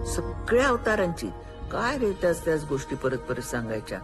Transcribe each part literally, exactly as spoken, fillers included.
सगळ्या अवतारांची. काय रे त्याच त्याच गोष्टी परत परत सांगायच्या.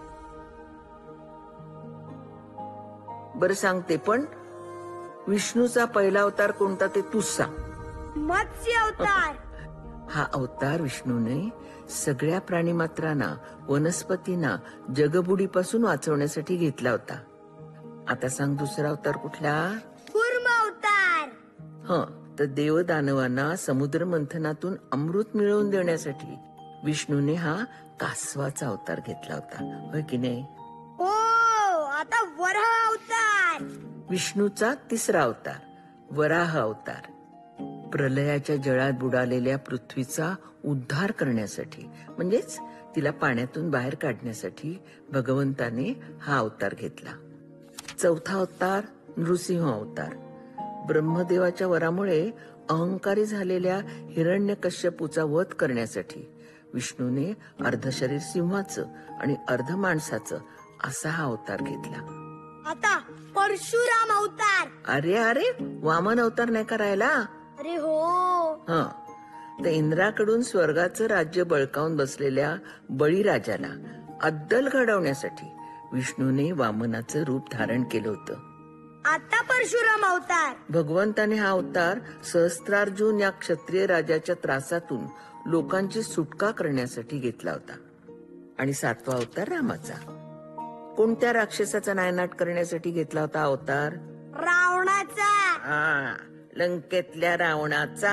बरं सांगते, पण विष्णूचा पहिला अवतार कोणता ते तूच सांग. मत्स्य अवतार. हा अवतार विष्णूने सगळ्या प्राणीमात्रांना, वनस्पतींना जगबुडीपासून वाचवण्यासाठी घेतला होता. आता सांग दुसरा अवतार कुठला? कूर्म अवतार. ह तर देवदानवांना समुद्र मंथनातून अमृत मिळवून देण्यासाठी विष्णूने हा कासवाचा अवतार घेतला होता, होय की नाही? हो. आता वराह अवतार. विष्णूचा तिसरा अवतार वराह अवतार. प्रलयाच्या जळात बुडालेल्या पृथ्वीचा उद्धार करण्यासाठी, म्हणजेच तिला पाण्यातून बाहेर काढण्यासाठी भगवंताने हा अवतार घेतला. चौथा अवतार नृसिंह अवतार. ब्रह्मदेवाच्या वरामुळे अहंकारी झालेल्या हिरण्यकश्यपूचा वध करण्यासाठी विष्णूने अर्ध शरीर सिंहाचं आणि अर्ध माणसाचं असा हा अवतार घेतला. आता परशुराम अवतार. अरे अरे वामन अवतार नाही करायला. अरे हो. हा तर इंद्राकडून स्वर्गाचं राज्य बळकावून बसलेल्या बळीराजाला अद्दल घडवण्यासाठी विष्णूने वामनाचं रूप धारण केलं होतं. आता परशुराम अवतार. भगवंताने हा अवतार सहस्त्रार्जुन या क्षत्रिय राजाच्या त्रासातून लोकांची सुटका करण्यासाठी घेतला होता. आणि सातवा अवतार रामाचा. कोणत्या राक्षसाचा नायनाट करण्यासाठी घेतला होता अवतार? रावणाचा. हा लंकेतल्या रावणाचा.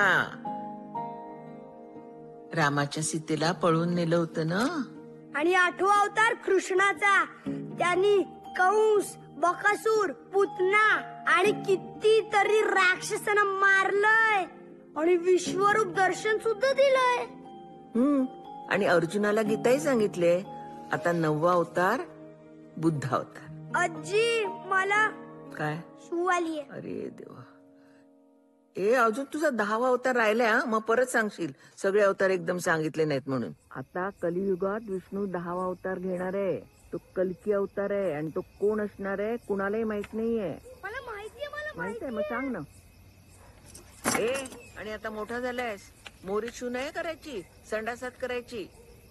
रामाच्या सीतेला पळून नेलं होतं ना. आणि आठवा अवतार कृष्णाचा. त्यांनी कंस, बकासूर, पुतना आणि कितीतरी राक्षसांना मारलंय आणि विश्वरूप दर्शन सुद्धा दिलंय. हम्म आणि अर्जुनाला गीताही सांगितले. आता नववा अवतार बुद्ध अवतार. आजी मला काय शू आलीये. अरे देवा. ए अजून तुझा दहावा अवतार राहिलाय. मग परत सांगशील सगळे अवतार एकदम सांगितले नाहीत म्हणून. आता कलियुगात विष्णू दहावा अवतार घेणार आहे. तो कल्की अवतार आहे आणि तो कोण असणार आहे कुणालाही माहित नाहीये. मला माहितीये. मला माहित आहे, मग सांग ना. ए आणि आता मोठा झालायस, मोरी शू नाही करायची, संडासात करायची.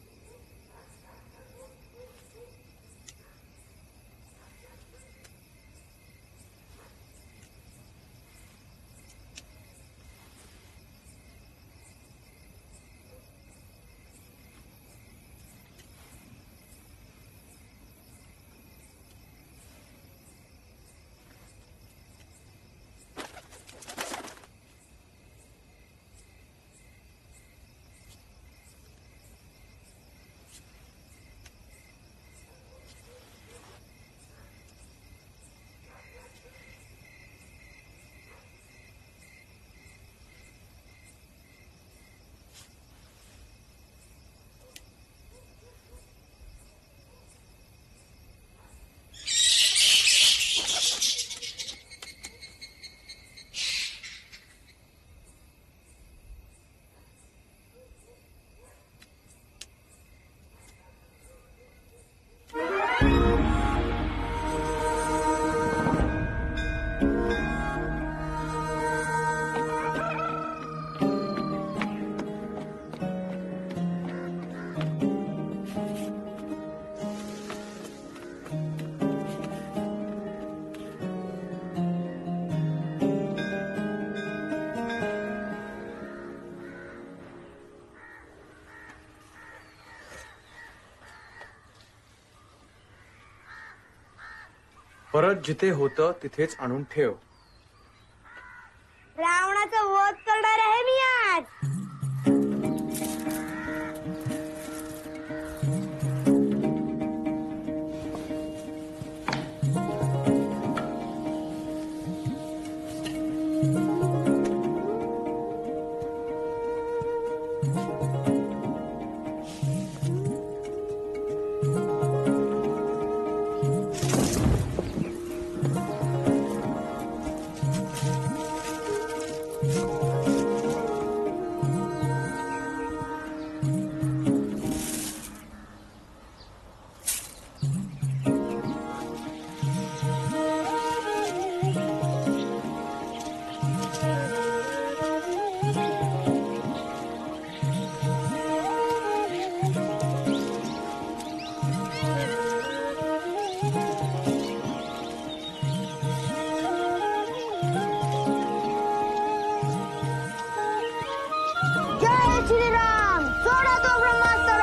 परत जिथे होतं तिथेच आणून ठेव. रावणाचा वध करणार आहे मी आज. जय श्रीराम सोडा तो ब्रह्मास्त्र.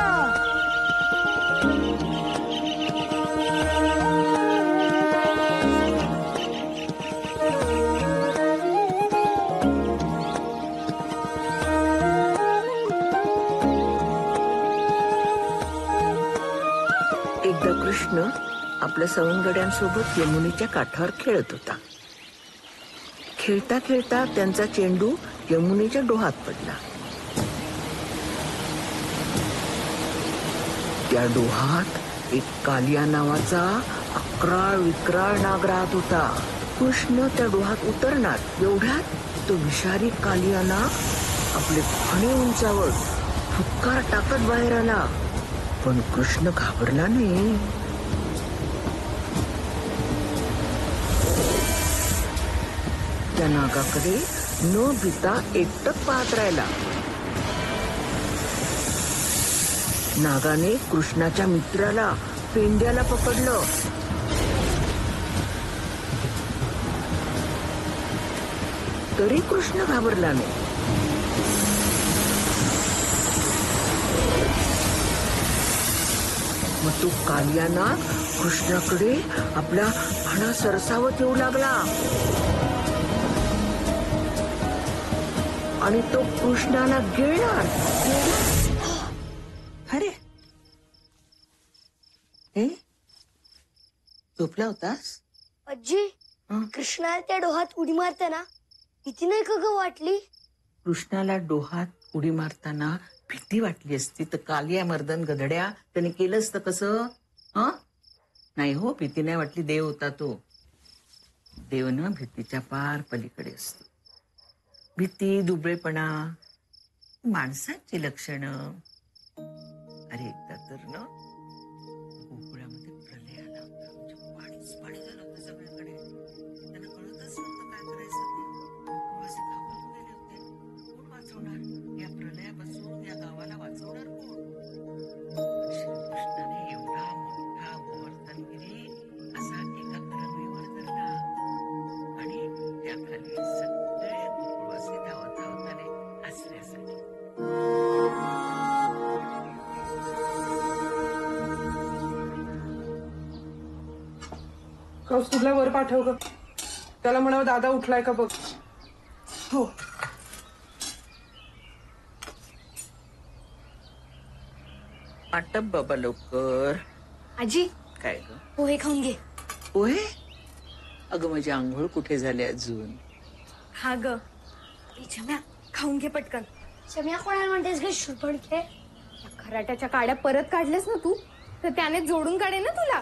एकदा कृष्ण आपल्या सवंगड्यांसोबत यमुनेच्या काठावर खेळत होता. खेळता खेळता त्यांचा चेंडू यमुनेच्या डोहात पडला. त्या डोहात एक कालिया नावाचा अकराळ विक्राळ नाग राहत होता. कृष्ण त्या डोहात उतरणार एवढ्यात तो विषारी कालिया नाग आपले फणे उंचावर फुक्कार टाकत बाहेर आला. पण कृष्ण घाबरला नाही. त्या नागाकडे न भिता एकटक पाहत राहिला. नागाने कृष्णाच्या मित्राला पेंड्याला पकडलं. तरी कृष्ण घाबरला नाही. मग तो कालिया नाग कृष्णाकडे आपला फणा सरसावत येऊ लागला आणि तो कृष्णाला गिळणार. अरे हे झोपला होतास? आजी हं? कृष्णाला त्या डोहात उडी मारताना भीती नाही का ग वाटली? कृष्णाला डोहात उडी मारताना भीती वाटली असती तर कालिया मर्दन गधड्या त्याने केलं असतं कसं? हं? नाही हो, भीती नाही वाटली. देव होता तो. देव ना भीतीच्या पार पलीकडे असतो. भीती, दुबळेपणा माणसाची लक्षणं. अरे एकदा तर ना गोकुळामध्ये प्रलय आला होता. म्हणजे पाणीच पाणी झालं होतं सगळीकडे. त्यांना कळतच नव्हतं काय करायचं ते. गोकुळवासी घाबरून गेले होते. कोण वाचवणार या प्रलयापासून? या गावाला वाचवणार कोण? श्रीकृष्णाने एवढा मोठा गोवर्धनगिरी असा एका करंगळीवर धरला आणि त्याखाली सगळे गोकुळवासी धावत धावत आले आसऱ्यासाठी. कौस्तुभला वर पाठव ग. त्याला म्हणावं दादा उठलाय का बघ. हो. आटप बाबा लवकर. आजी काय ग? पोहे खाऊन घे. पोहे? अगं माझी आंघोळ कुठे झाली अजून? हा ग छम्या खाऊन घे पटकन. छम्या कोणाला म्हणतेस ग शुभणखे? खराट्याच्या काड्या परत काढल्यास ना तू तर त्याने जोडून काढे ना तुला.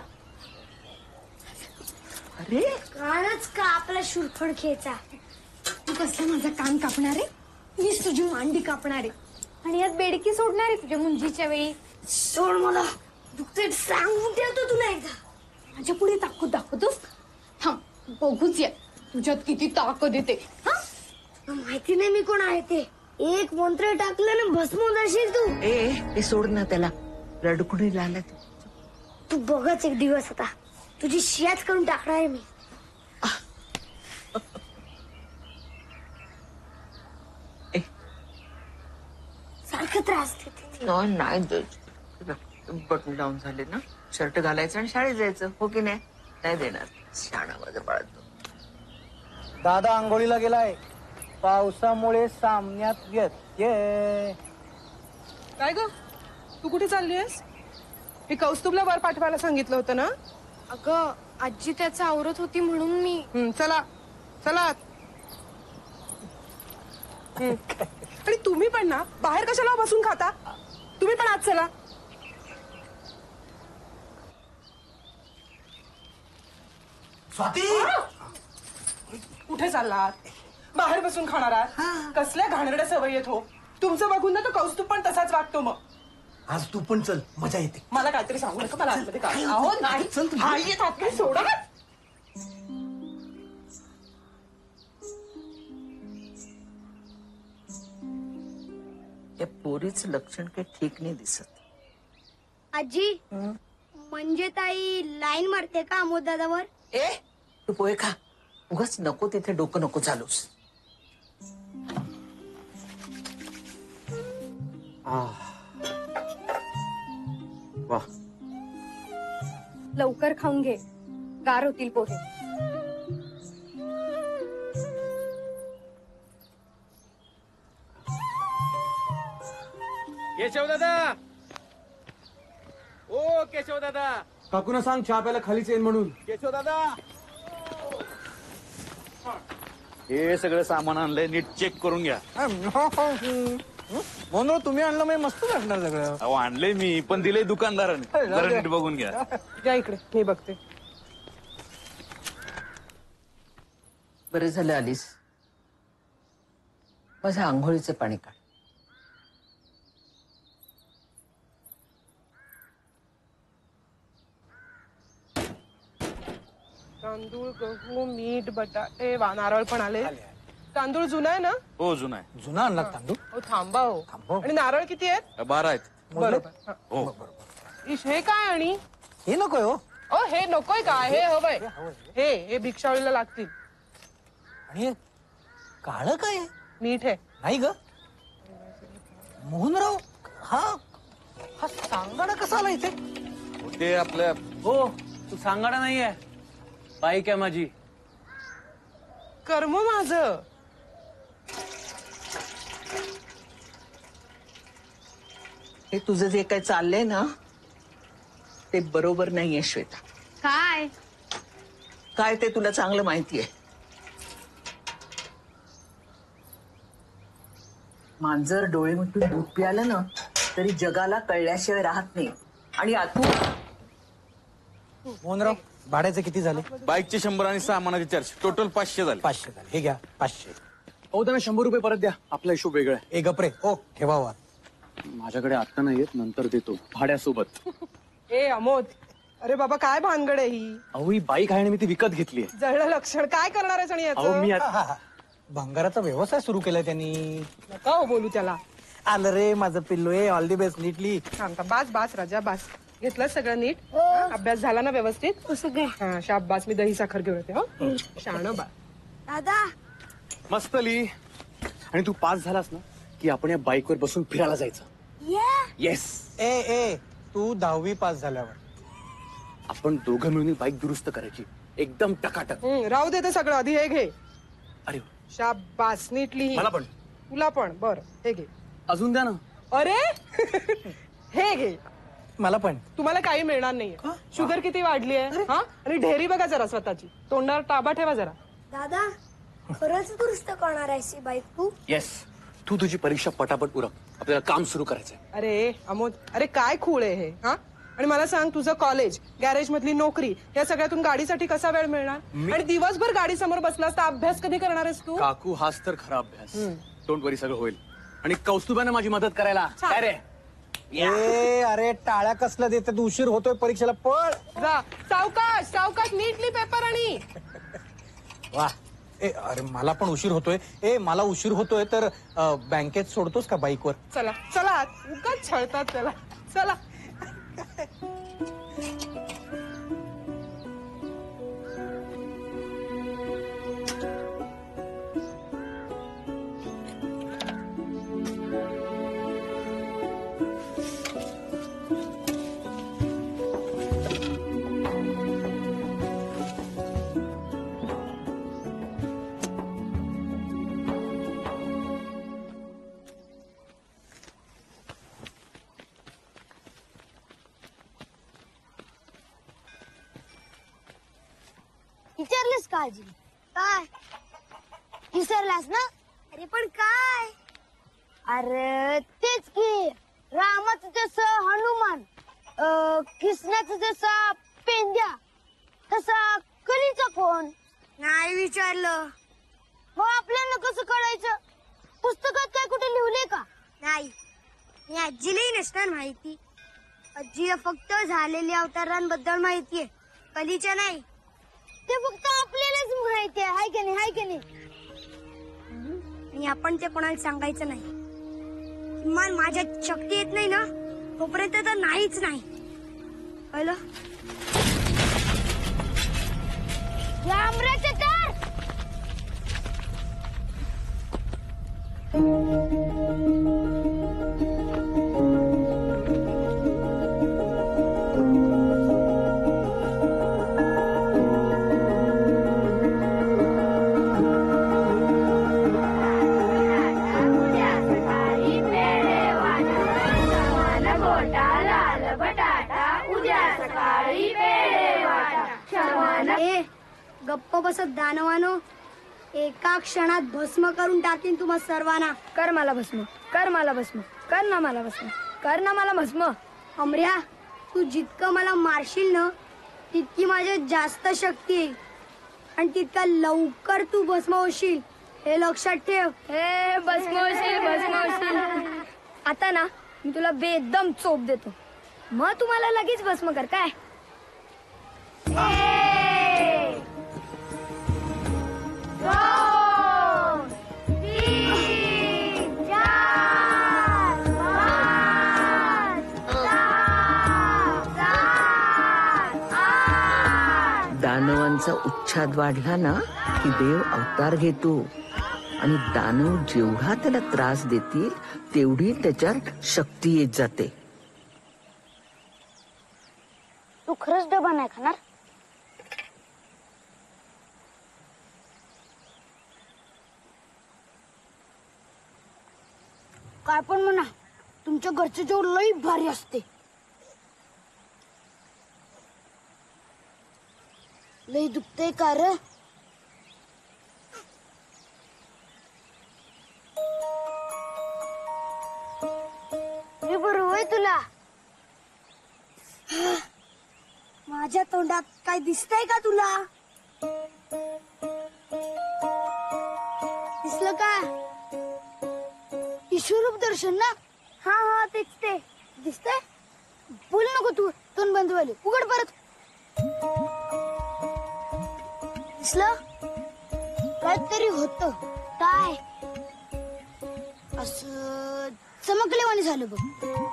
अरे कानच का आपला शुरफणखेचा. तू कसला माझा कान कापणार आहे? मीच तुझी मांडी कापणार आहे आणि यात बेडकी सोडणार आहे तुझ्या मुंजीच्या वेळी. सोड मला दुखते सांगून ठेवतो तुला एकदा. माझ्या पुढे ताकद दाखवतोस? थांब बघूच या तुझ्यात किती ताकद येते. हा माहिती नाही मी कोण आहे ते. एक मंत्र टाकलं ना भस्म जाशील तू. ए ए सोड ना त्याला. रडकुणी लागला तू. तू बघच एक दिवस आता तुझी शियाच करून टाकणार आहे मी. ए सारखं त्रास देते. न- नाही देत. बटन डाऊन झाले ना. शर्ट घालायचं आणि शाळेत जायचं. हो की नाही? नाही देणार. शाळा माझं बाळतो. दादा आंघोळीला गेलाय. पावसामुळे सामन्यात व्यत्यय. काय ग तू कुठे चालली आहेस? मी कौस्तुभला वर पाठवायला सांगितलं होतं ना. अगं आजी त्याचं आवरत होती म्हणून मी. हं, चला चला आत. हं. आणि तुम्ही पण ना बाहेर कशाला बसून खाता? तुम्ही पण आत चला. स्वाती कुठे चाललात? बाहेर बसून खाणार आहात? कसल्या घाणेरड्या सवयी आहेत हो. तुमचं बघून ना तो कौस्तुभ पण तसाच वागतो. मग आज तू पण चल, मजा येते. मला काहीतरी सांगू नका. मला आतमध्ये काय अहो नाही चल तू. आई येत हात काय सोडा. या पोरीचं लक्षण काही ठीक नाही दिसत. आजी म्हणजे ताई लाईन मारते का अमोद दादावर? ए तू पोहे खा. उगाच नको तिथे डोकं नको चालूस. वा. लवकर खाऊन घे, गार होतील पोहे. केशव दादा, ओ केशव दादा, काकूना सांग चहा प्यायला खालीच येईन म्हणून. केशव दादा, हे सगळं सामान आणलंय, नीट चेक करून घ्या. म्हणून तुम्ही आणलं म्हणजे मस्त वाटणार सगळं. अहो आणलंय मी, पण दिलंय दुकानदाराने. जरा नीट बघून घ्या. या इकडे, मी बघते. बरं झालं आलीस. माझं आंघोळीचं पाणी काढ. तांदूळ, गहू, मीठ, बटाटे, वा नारळ पण आले. तांदूळ जुना आहे ना? हो जुना आहे. जुना आणला तांदूळ. हो थांबा हो. थांबव. आणि नारळ किती आहेत? बारा आहेत. बरोबर. हा. हो. इश, हे काय आणि हे नकोय हो. ओ हे नकोय का? हे हवंय. हे हे भिक्षावळीला लागतील. आणि काळ काय आहे? मीठ आहे. नाही ग मोहनराव, हा हा सांगाडा कसा आला इथे? ते आपल्या हो तू सांगाडा नाहीये, बाईक आहे माझी. कर्म माझं. हे तुझं जे काही चाललंय ना ते बरोबर नाहीये श्वेता. काय काय ते तुला चांगलं माहितीये. मांजर डोळे मिटून दूध प्यालं ना तरी जगाला कळल्याशिवाय राहत नाही. आणि आतू मोहनराव, भाड्याचे किती झाले? बाईकचे शंभर आणि सामानाचे चारशे, टोटल पाचशे झाले. पाचशे झाले. हे घ्या पाचशे. हो त्यांना शंभर रुपये परत द्या, आपला हिशोब वेगळा आहे. ए गपरे, ओ ठेवावा. माझ्याकडे आता नाही येत, नंतर देतो भाड्यासोबत. ए अमोद, अरे बाबा काय भानगड आहे ही? अहो ही बाईक आहे आणि मी ती विकत घेतलीये. जळलं लक्षण. काय करणार आहेस आणि अहो मी याचं? आता हा, हा. भंगाराचा व्यवसाय सुरू केलाय त्यांनी. नका हो बोलू त्याला. आलं रे माझं पिल्लू. ए ऑल दी बेस्ट. नीटली. थांबता. बास बास राजा बास. घेतलं सगळं नीट? हा? अभ्यास झाला ना व्यवस्थित? सगळे. हा शाबास. मी दही साखर घेऊन येते. हो शाण बा. दादा मस्त ली. आणि तू पास झालास ना की आपण या बाईकवर बसून फिरायला जायचं. येस. ए ए तू दहावी पास झाल्यावर आपण दोघं मिळून बाईक दुरुस्त करायची एकदम टकाटक. हम्म, राहू दे ते सगळं. आधी हे घे. अरे शाबास. नीटली. मला पण. तुला पण. बर हे घे. अजून द्या ना. अरे हे घे. मला पण. तुम्हाला काही मिळणार नाहीये. शुगर किती वाढली आहे? हा? आणि ढेरी बघा जरा स्वतःची. तोंडावर ताबा ठेवा जरा. दादा खरंच दुरुस्त करणार आहेस ही बाईक तू? येस. तू तुझी परीक्षा पटापट उरक, आपल्याला काम सुरू करायचंय. अरे अमोद, अरे काय खूळ आहे हे? हा? आणि मला सांग, तुझं कॉलेज, गॅरेज मधली नोकरी, या सगळ्यातून गाडीसाठी कसा वेळ मिळणार? आणि दिवसभर गाडी समोर बसलास तर अभ्यास कधी करणार आहेस तू? काकू हाच तर खरा अभ्यास. डोंट वरी, सगळं होईल. आणि कौस्तुभाने माझी मदत करायला. काय रे? ए अरे टाळ्या कसला देते? तू उशीर होतोय परीक्षेला. पळ. जा. सावकाश सावकाश. नीटली पेपर आणि. वा. ए अरे मला पण उशीर होतोय. ए मला उशीर होतोय तर अ, बँकेत सोडतोस का बाईकवर? चला चला. उगाच छळतात त्याला. चला. विचारलंस का आजी? काय विसरलास ना? अरे पण काय? अरे तेच की रामाचं जसं हनुमान, अं, कृष्णाचं जसं पेंद्या, तसा कलीचा कोण? नाही विचारलं. मग आपल्याला कसं कळायचं? पुस्तकात काय कुठे लिहलंय का? नाही. मी आजीलाही नसणार माहिती. आजीला फक्त झालेल्या अवतारांबद्दल माहितीये, कलीच्या नाही. ते फक्त आपल्यालाच माहिती आहे. हाय की नाही? हाय की नाही? आणि आपण ते कोणाला सांगायचं नाही. किमान माझ्या शक्ती येत नाही ना तोपर्यंत तर नाहीच नाही. कळलं? रामराचे तर ए गप्प बसत दानवानो, एका क्षणात भस्म करून टाकीन तुम्हा सर्वांना. कर मला भस्म, कर मला भस्म, कर ना मला भस्म, कर ना मला भस्म. अमऱ्या, तू जितकं मला मारशील ना तितकी माझ्यात जास्त शक्ती आहे आणि तितका लवकर तू भस्म होशील हे लक्षात ठेव. हे भस्म होशील, भस्म होशील. आता ना मी तुला बेदम चोप देतो, मग तुम्हाला लगेच भस्म कर काय. दानवांचा उच्छाद वाढला ना की देव अवतार घेतो आणि दानव जेवढा त्याला त्रास देतील तेवढी त्याच्यात शक्ती येत जाते. तू खरंच डबा नाही खाणार? काय पण म्हणा, तुमच्या घरचे जेवण लई भारी असते. लई दुखतंय का र? हे बरं होय तुला? माझ्या तोंडात काय दिसतंय का तुला? दिसलं का? ईश्वरूप दर्शन ना? हा हा तेच ते. दिसतंय? बोल नको तू, तोंड बंद व्हायला. उघड परत. दिसलं? काहीतरी होत. काय? असं चमकलेवाणी झालं बघ.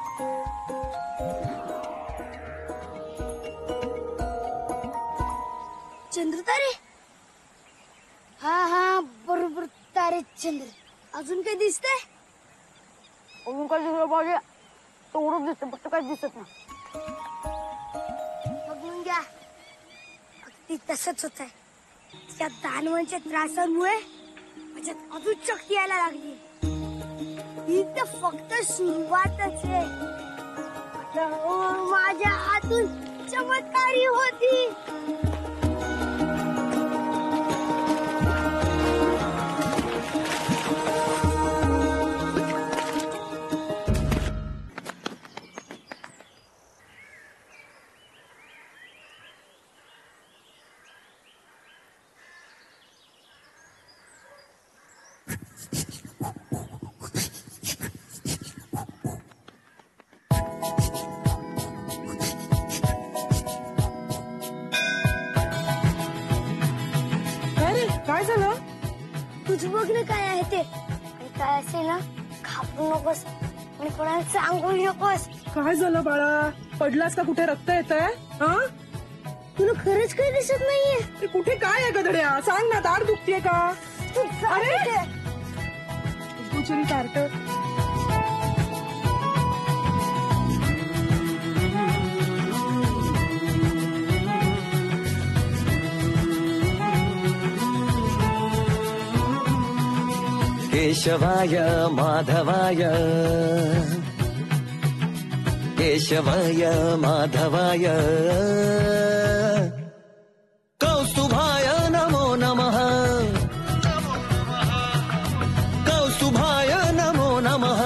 चंद्र तारे? हा हा बरोबर, तारे चंद्र. अजून काही दिसतंय? अजून काय दिसलं पाहिजे? तेवढंच दिसत, फक्त काय दिसत ना. बघून घ्या, अगदी तसंच होत आहे. त्या दानवांच्या त्रासांमुळे माझ्यात अजून शक्ती यायला लागली. ही तर फक्त सुरुवातच आहे. माझ्या हातून चमत्कारी होती. काय झालं? तुझ बघ ना काय आहे ते. आणि काय असेल ना घाबरू नकोस आणि कोणाला सांगू नकोस. काय झालं बाळा? पडलास का? कुठे रक्त येतंय? हा, तुला खरंच काही दिसत नाहीये? ते कुठे काय आहे गधड्या? सांग ना, दाढ दुखतीये का? तू जा अरे! तिथे. बुचरी कार्टर. केशवाय माधवाय केशवाय माधवाय कौस्तुभाय नमो नमः कौस्तुभाय नमो नमः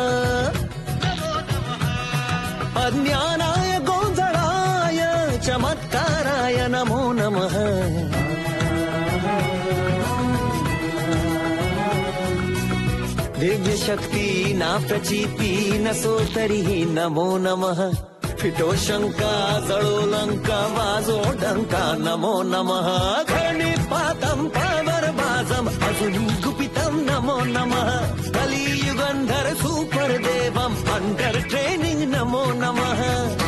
अज्ञानाय गोंधळाय चमत्काराय नमो नमः दिव्य शक्ती ना प्रचिती नसो तरीही नमो नमः फिटो शंका जळो लंका वाजो डंका नमो नमः घर्णिपातं पावरबाजम् अजुनी गुपितं नमो नमः कलियुगंधर सुपर देवम् अंडर ट्रेनिंग नमो नमः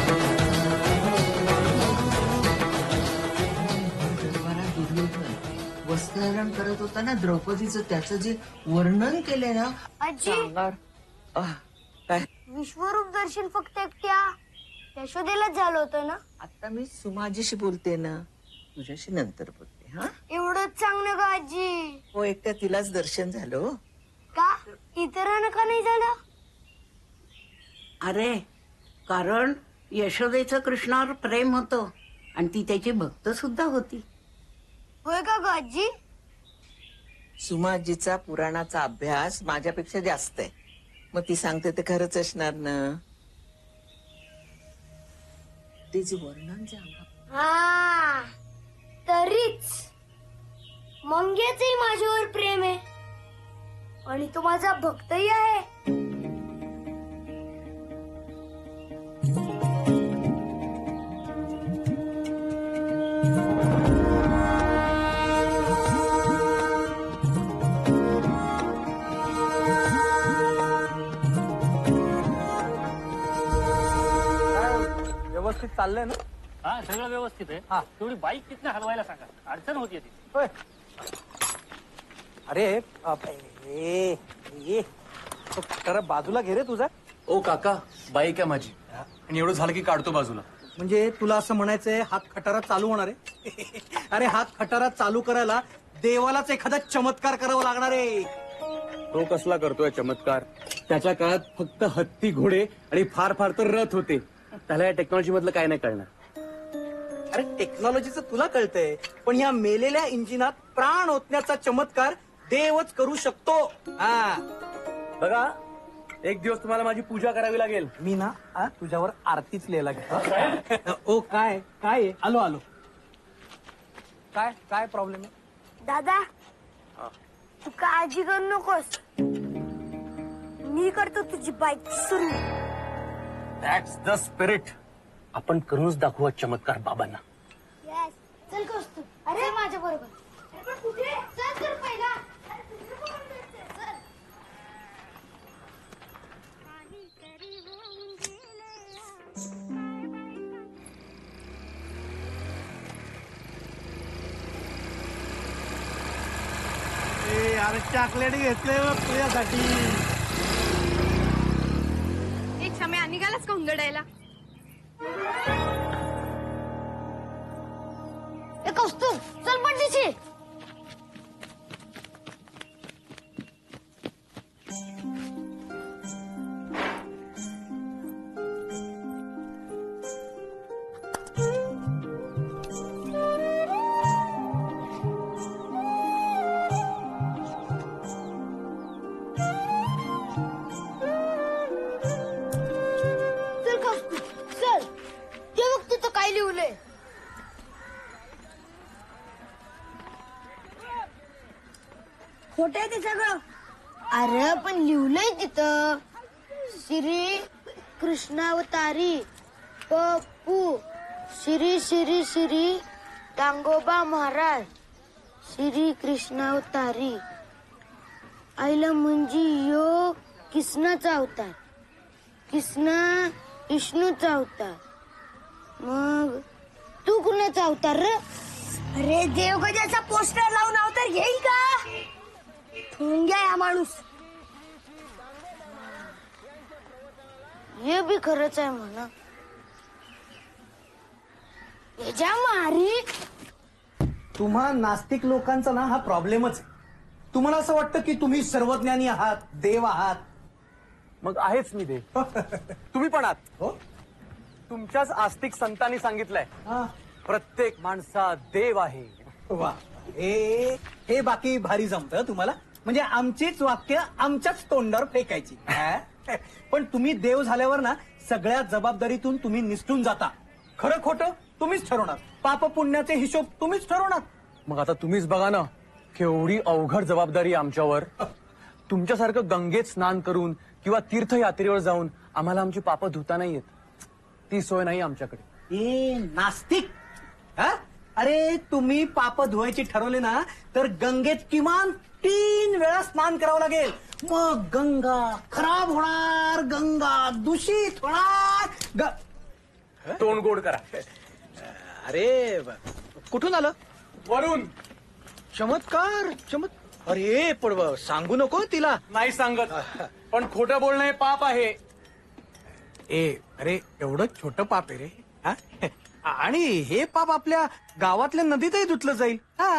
वस्त्रहरण करत होता ना द्रौपदीचं, त्याचं जे वर्णन केलंय ना आजी, आह, काय विश्वरूप दर्शन फक्त एकट्या यशोदेलाच झालं होतं ना? आता मी सुमाजीशी बोलते ना, तुझ्याशी नंतर बोलते. हा, एवढंच सांगणं का आजी? हो, एकट्या तिलाच दर्शन झालं हो. का इतरांना का नाही झालं? अरे, कारण यशोदेचं कृष्णावर प्रेम होतं आणि ती त्याची भक्त सुद्धा होती. होय का ग आजी? सुमाजीचा पुराणाचा अभ्यास माझ्यापेक्षा जास्त आहे. मग ती सांगते ते खरंच असणार ना. तिचे वर्णन जे अंगात हा तरीच मंग्याचंही माझ्यावर प्रेम आहे आणि तो माझा भक्तही आहे. व्यवस्थित चाललंय ना? हा सगळं व्यवस्थित आहे. हा. तेवढी बाईक तिथनं हलवायला सांगा, अडचण होती ती. होय. अरे अप- ए, ए. तो जरा बाजूला घे रे तुझा. ओ काका, बाईक आहे माझी आणि एवढं झालं की काढतो बाजूला. म्हणजे तुला असं म्हणायचंय हात खटारा चालू होणार आहे? अरे हात खटारा चालू करायला देवालाच एखादा चमत्कार करावा लागणार आहे. तो कसला करतोय चमत्कार? त्याच्या काळात फक्त हत्ती घोडे आणि फार फार तर रथ होते. त्याला या टेक्नॉलॉजी मधलं काय नाही कळणार. अरे टेक्नॉलॉजीचं तुला कळतंय, पण या मेलेल्या इंजिनात प्राण ओतण्याचा चमत्कार देवच करू शकतो. हा बघा, एक दिवस तुम्हाला माझी पूजा करावी लागेल. मी ना आ, तुझ्यावर आरतीच लिहायला घेतो. ओ काय काय आहे? आलो आलो. काय काय प्रॉब्लेम आहे? दादा तू काळजी करू नकोस, मी करतो तुझी बाईक सुरू. That's the spirit. आपण करूनच दाखवू चमत्कार बाबांना. चल कौस्तु, अरे माझ्या बरोबर. कुठे चल तर पहिला. अरे, तुझं कोण जायचंय? चल. अरे चॉकलेट घेतले तुझ्यासाठी. एक क्षम्या निघालास का हुंदडायला? ए कौस्तुभ, चल पंडितजी. चल कौस्तुभ, चल. ते बघ तिथं काय लिहिलंय. खोट आहे ते सगळं. अरे पण लिहिलंय तिथं श्री कृष्णावतारी पप्पू श्री श्री श्री दांगोबा महाराज श्री कृष्णावतारी. आईला म्हणजे यो कृष्णाचा अवतार, कृष्णा विष्णूचा अवतार. मग तू कुणाचा अवतार रे? अरे देव गजाचा पोस्टर लावून अवतार घेईल का? ठोंग्या या माणूस. हे बी खरंच आहे म्हणा. याच्या मारी. तुम्हा नास्तिक लोकांचा ना हा प्रॉब्लेमच आहे. तुम्हाला असं वाटतं की तुम्ही सर्वज्ञानी आहात, देव आहात. मग आहेच मी देव. तुम्ही पण आहात. हो तुमच्याच आस्तिक संतांनी सांगितलंय, हा. प्रत्येक माणसात देव आहे. वा, हे हे बाकी भारी जमतं तुम्हाला. म्हणजे आमचीच वाक्य आमच्याच तोंडावर फेकायची. हा? पण तुम्ही देव झाल्यावर ना सगळ्या जबाबदारीतून तुम्ही निसटून जाता. खरं खोटं तुम्हीच ठरवणार, पाप पुण्याचे हिशोब तुम्हीच ठरवणार. मग आता तुम्हीच बघा ना, केवढी अवघड जबाबदारी आमच्यावर. तुमच्यासारखं गंगेत स्नान करून किंवा तीर्थयात्रेवर जाऊन आम्हाला आमची पापं धुता नाही येत. ती सोय नाही आमच्याकडे. ए नास्तिक, हा? अरे तुम्ही पाप धुवायची ठरवले ना तर गंगेत किमान तीन वेळा स्नान करावं लागेल. मग गंगा खराब होणार, गंगा दूषित होणार. ग- तोंड गोड करा. अरे कुठून आलं? वरून. चमत्कार चमत् अरे पण सांगू नको तिला. नाही सांगत, पण खोटं बोलणं हे पाप आहे. ए अरे एवढं छोटं पाप आहे रे. हा? आणि हे पाप आपल्या गावातल्या नदीतही धुतलं जाईल. हा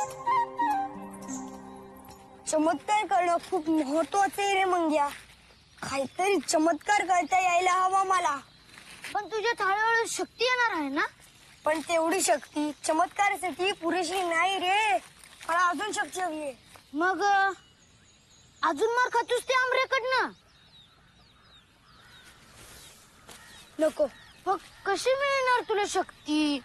चमत्कार करणं खूप महत्वाचं आहे रे मंग्या. काहीतरी चमत्कार करता यायला हवा मला. पण तुझ्यात हळूहळू शक्ती येणार आहे ना? पण तेवढी शक्ती चमत्कारासाठी पुरेशी नाही रे. मला अजून शक्ती हवी आहे. मग अजून मार खातोस ते आमरेकडनं? नको. मग कशी मिळणार तुला शक्ती?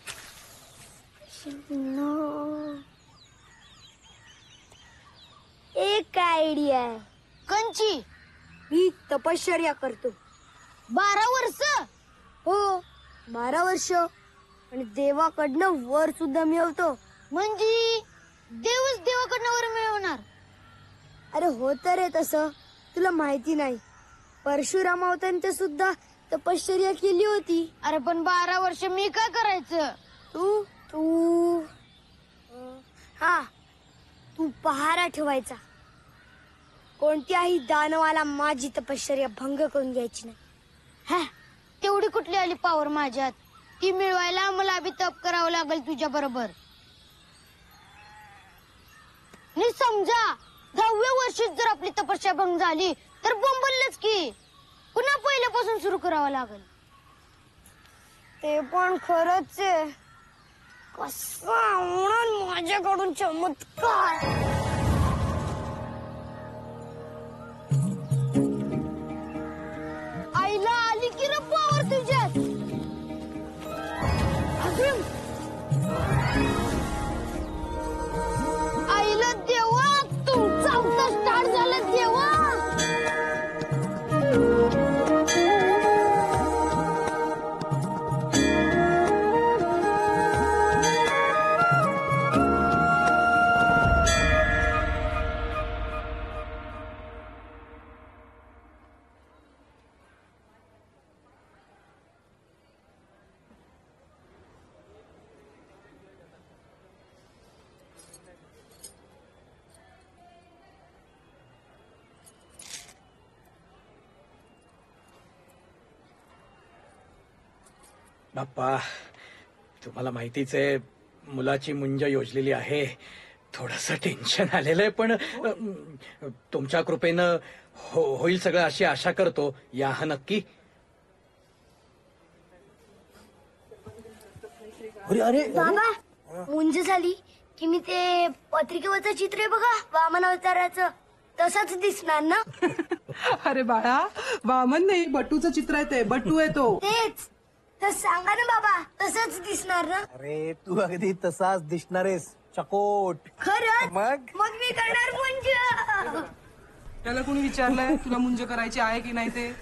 एक आयडिया आहे. कंची? मी तपश्चर्या करतो. बारा वर्ष? हो, बारा वर्ष. आणि देवाकडनं वर सुद्धा मिळवतो. म्हणजे देवच देवाकडनं वर मिळवणार? अरे होत रे तसं. तुला माहिती नाही, परशुराम अवतारांनी सुद्धा तपश्चर्या केली होती. अरे पण बारा वर्ष मी काय करायचं? तू तू हा तू पहारा ठेवायचा. कोणत्याही दानवाला माझी तपश्चर्या भंग करून घ्यायची नाही. हा, तेवढी कुठली आली पावर माझ्यात? ती मिळवायला मला बी तप करावं लागेल तुझ्या बरोबर. नि समजा दहाव्या वर्षीच जर आपली तपस्या भंग झाली तर बोंबलच की. पुन्हा पहिल्यापासून सुरू करावं लागेल. ते पण खरंच आहे. कसं म्हणून माझ्याकडून चमत्कार. आईला आली की र पावर तुझ्यात. अजून आईला देवा, तुमचा आमचा स्टार्ट झाला देवा. बाप्पा, तुम्हाला माहितीच आहे मुलाची मुंज योजलेली आहे. थोडस टेन्शन आलेलं आहे, पण अ, तुमच्या कृपेनं हो, होईल सगळं अशी आशा करतो. या हा नक्की. अरे अरे बाबा, मुंज झाली की मी ते पत्रिकेवरचं चित्र आहे बघा वामन अवताराचं, तसंच दिसणार ना? अरे बाळा, वामन नाही, बटूचं चित्र आहे ते. बटू आहे तो. तेच तर सांगा ना बाबा, तसंच दिसणार ना? अरे तू अगदी तसाच दिसणार आहेस, चकोट. खरंच? मग मग मी करणार मुंज. त्याला कोणी विचारलंय तुला मुंज करायची आहे की नाही ते?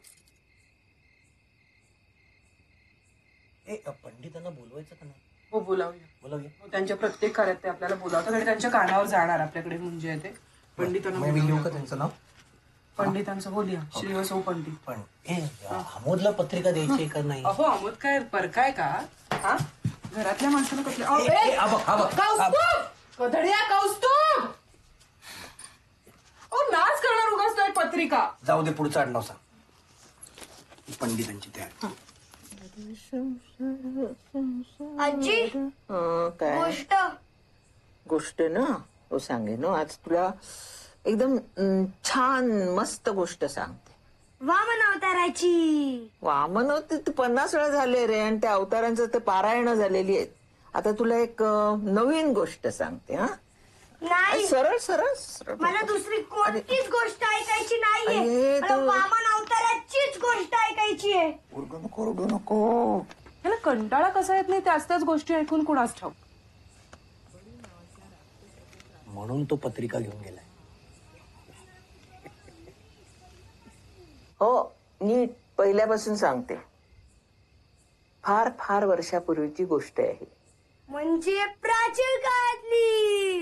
ए, पंडितांना बोलवायचं का नाही? हो, बोलावूया. बोलावूया. हो, त्यांच्या प्रत्येक कार्यात ते आपल्याला बोलावतात आणि त्यांच्या कानावर जाणार आपल्याकडे मुंज आहे ते. पंडितांना मग मी बोलावूया. लिहू का त्यांचं नाव? पंडितांचं बोलूया. श्रीवसव पंडित. पण ए, आमोदला पत्रिका द्यायची का नाही? अहो, अमोद काय परकाय का? हा, घरातल्या माणसानं कसले अहो, ए, ए, ए, हा बघ, हा बघ. कौस्तुभ! कधड्या कौस्तुभ! ओ, नाच करणार उगाच तो एक पत्रिका. जाऊ दे, पुढचा आडनाव सांग. पंडितांची त्या आजी, हं, काय गोष्ट. गोष्ट ना, हो सांगेन हो. आज तुला एकदम अं, छान मस्त गोष्ट सांगते. वामन अवताराची. वामन होते पन्नास वेळा झाले रे, आणि त्या अवतारांचं ते पारायण झालेली आहेत. आता तुला एक अं, नवीन गोष्ट सांगते. हा, नाही, सरळ सरळ सरळ. मला दुसरी कोणतीच गोष्ट ऐकायची नाहीये. अरे, मला तो- वामन अवताराचीच गोष्ट ऐकायची आहे. ओरडू नको, ओरडू नको. त्याला कंटाळा कसा येत नाही त्याच त्याच गोष्टी ऐकून कुणास ठाऊक. म्हणून तो पत्रिका घेऊन गेलाय. हो, नीट पहिल्यापासून सांगते. फार फार वर्षापूर्वीची गोष्ट आहे. म्हणजे प्राचीन काळातली.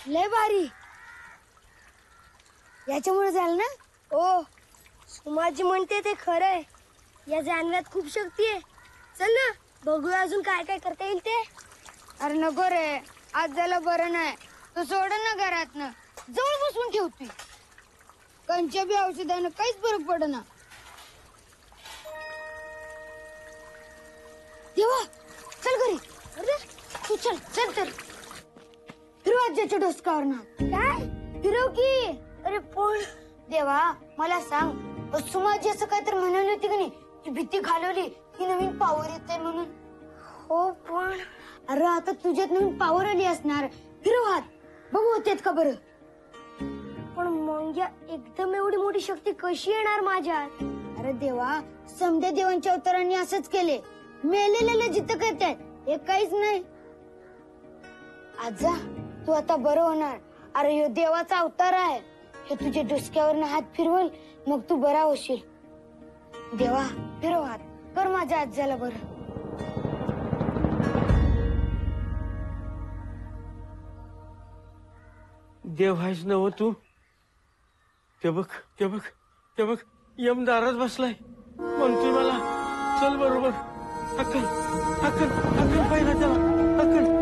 लय भारी. याच्यामुळे झालं ना. ओ सुमाजी म्हणते ते खरंय. या जानव्यात खूप शक्ती आहे. चल ना बघूया अजून काय काय करता येईल ते. अरे नको रे, आज झाला बरं नाही. तो सोड ना घरात ना, जवळ बसून ठेवतोय. कंच्या बी औषधानं काहीच फरक पड ना. देवा चल घरी. अरे तू चल चल तर फिरव आज्याच्या डोसकावर ना. काय फिरव की. अरे पण देवा मला सांग, सुमाजी असं काय तर म्हणाली होती का नाही, ती भीती घालवली की नवीन पावर येते म्हणून. हो पण अरे आता तुझ्यात नवीन पावर आली असणार. फिरव हात बघू होतेत का बरं. पण मग या एकदम एवढी मोठी शक्ती कशी येणार माझ्यात. अरे देवा समद्या देवांच्या अवतारांनी असंच केले. मेलेल्याला जिथं करतायत हे काहीच नाही. आजा तू आता बरं होणार. अरे ह्यो देवाचा अवतार आहे. हे तुझ्या डोसक्यावरनं हात फिरवल मग तू बरा होशील. देवा फिरव हात, कर माझ्या आज्याला बरं. देव आहेस नव तू. ते बघ ते बघ ते बघ यम दारात बसलाय. म्हणतोय मला चल बरोबर. हक्कल हक्कल हक्कल पाहिला त्याला. हक्कल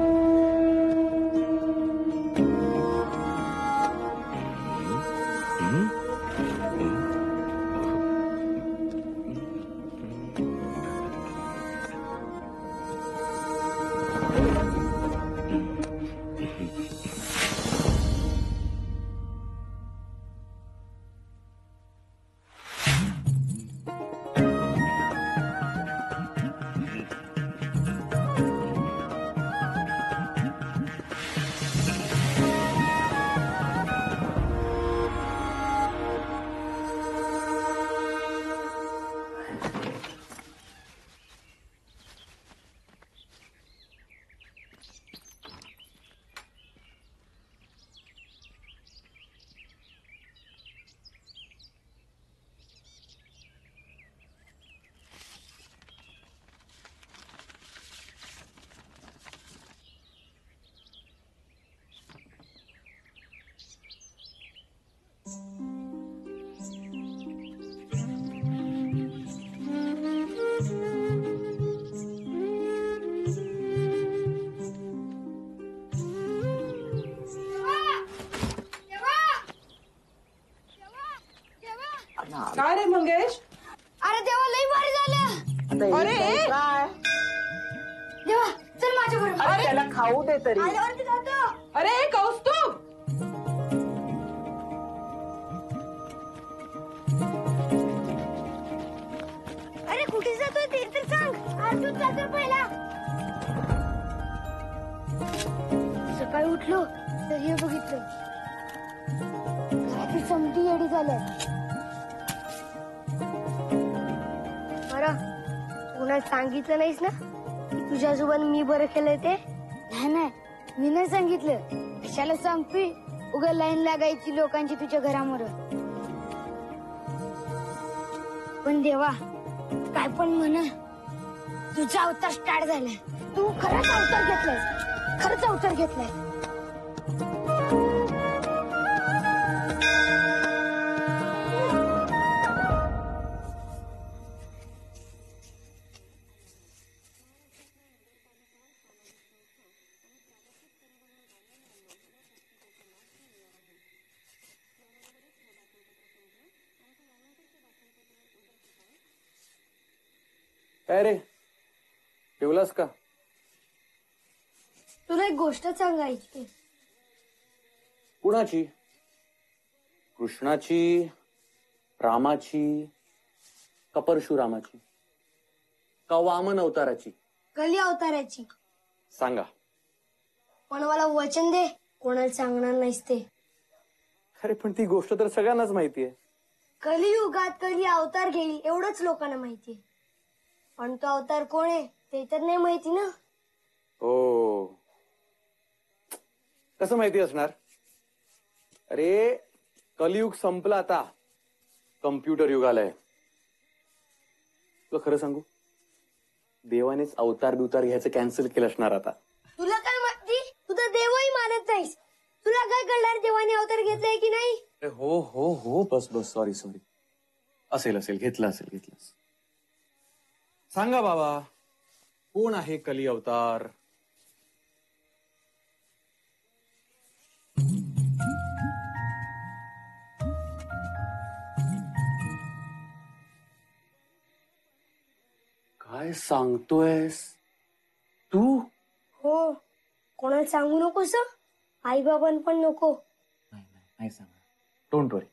काय रे मंगेश. अरे देवा लई भारी झालं. अरे काय देवा चल माझ्या बरोबर. अरे त्याला खाऊ दे तरी. आल्यावरती जातो. अरे कौस्तुभ. अरे कुठे जातोय ते तर सांग. अर्जुन जातोय पहिला. सकाळी उठलो तर हे बघितलं. घरातली समधी येडी झाल्यात. बरं पुन्हा सांगितलं नाहीस ना की तुझ्या आजोबांनी मी बरं केलंय ते. नाही नाही मी नाही सांगितलं. कशाला सांगतोय. उगा लाईन लागायची लोकांची तुझ्या घरामोर. पण देवा काय पण म्हणा, तुझा अवतार स्टार्ट झालाय. तू खरंच अवतार घेतलाय. खरंच अवतार घेतलाय. काय रे ठेवलास का. तुला एक गोष्ट सांगायची. कुणाची. कृष्णाची, रामाची का परशुरामाची का वामन अवताराची. कली अवताराची. सांगा. पण मला वचन दे कोणाला सांगणार नाहीस ते. अरे पण ती गोष्ट तर सगळ्यांनाच माहितीये. कलियुगात कली अवतार घेईल एवढंच लोकांना माहितीये. पण तो अवतार कोण आहे ते तर नाही माहिती ना. हो कसं माहिती असणार. अरे कलियुग संपला आता. कम्प्युटर युग आलाय. तुला खरं सांगू देवानेच अवतार बिवतार घ्यायचं कॅन्सल केलं असणार आता. तुला काय माहिती. तू तर देवही मानत नाहीस. तुला अवतार घेतलाय की नाही? अरे हो हो हो बस बस सॉरी सॉरी असेल असेल घेतलं असेल घेतलं असेल. सांगा बाबा कोण आहे कली अवतार? काय सांगतोयस तू? हो. कोणाला सांगू नकोस. आई बाबां पण नको. नाही सांगा डोंट वरी.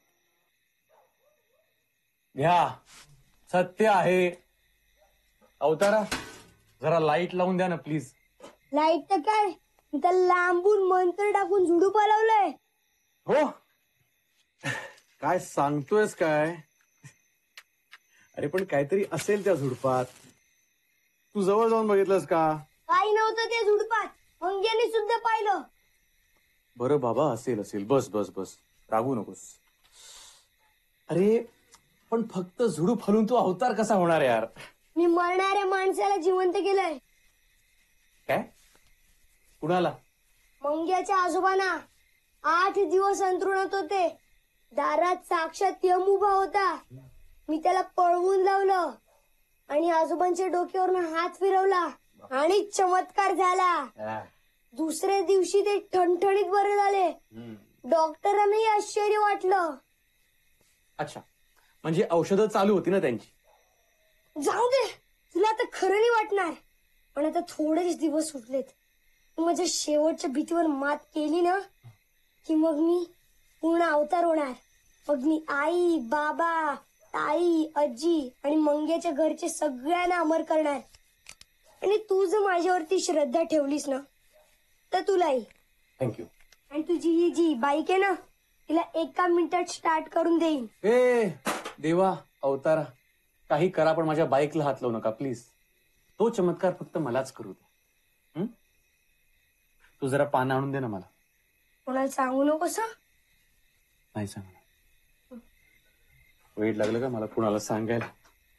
घ्या सत्य आहे. अवतारा जरा लाईट लावून द्या ना प्लीज. लाईट तर काय, इथं लांबून मंत्र टाकून झुडू पालवलंय. हो काय सांगतोयस काय? अरे पण काहीतरी असेल त्या झुडपात. तू जवळ जाऊन बघितलंस का? काही नव्हतं त्या झुडपात. मंग्याने सुद्धा पाहिलं. बरं बाबा असेल असेल बस बस बस रागू नकोस. अरे पण फक्त झुडूप हलून तू अवतार कसा होणार यार? मी मरणाऱ्या माणसाला जिवंत केलंय. काय? कुणाला? मंग्याच्या आजोबांना. आठ दिवस अंथरुणात होते. दारात साक्षात यम उभा होता. मी त्याला पळवून लावलं आणि आजोबांच्या डोक्यावरनं हात फिरवला आणि चमत्कार झाला. दुसऱ्या दिवशी ते ठणठणीत बरे झाले. डॉक्टरांनाही आश्चर्य वाटलं. अच्छा म्हणजे औषधं चालू होती ना त्यांची? जाऊ दे, तुला आता खरं नाही वाटणार. पण आता थोडेच दिवस सुटलेत. तू माझ्या शेवटच्या भीतीवर मात केली ना की मग मी पूर्ण अवतार होणार. मग मी आई बाबा ताई आजी आणि मंग्याच्या घरचे सगळ्यांना अमर करणार. आणि तू जर माझ्यावरती श्रद्धा ठेवलीस ना तर तुलाही. थँक्यू. आणि तुझी ही जी बाईक आहे ना तिला एका मिनिटात स्टार्ट करून देईन. ए देवा अवतारा काही करा पण माझ्या बाईकला हात लावू नका प्लीज. तो चमत्कार फक्त मलाच करू दे. हं? तू जरा पान आणून दे ना मला. कोणाला सांगू नकोस. नाही सांग. वेळ लागलं का मला कुणाला सांगायला?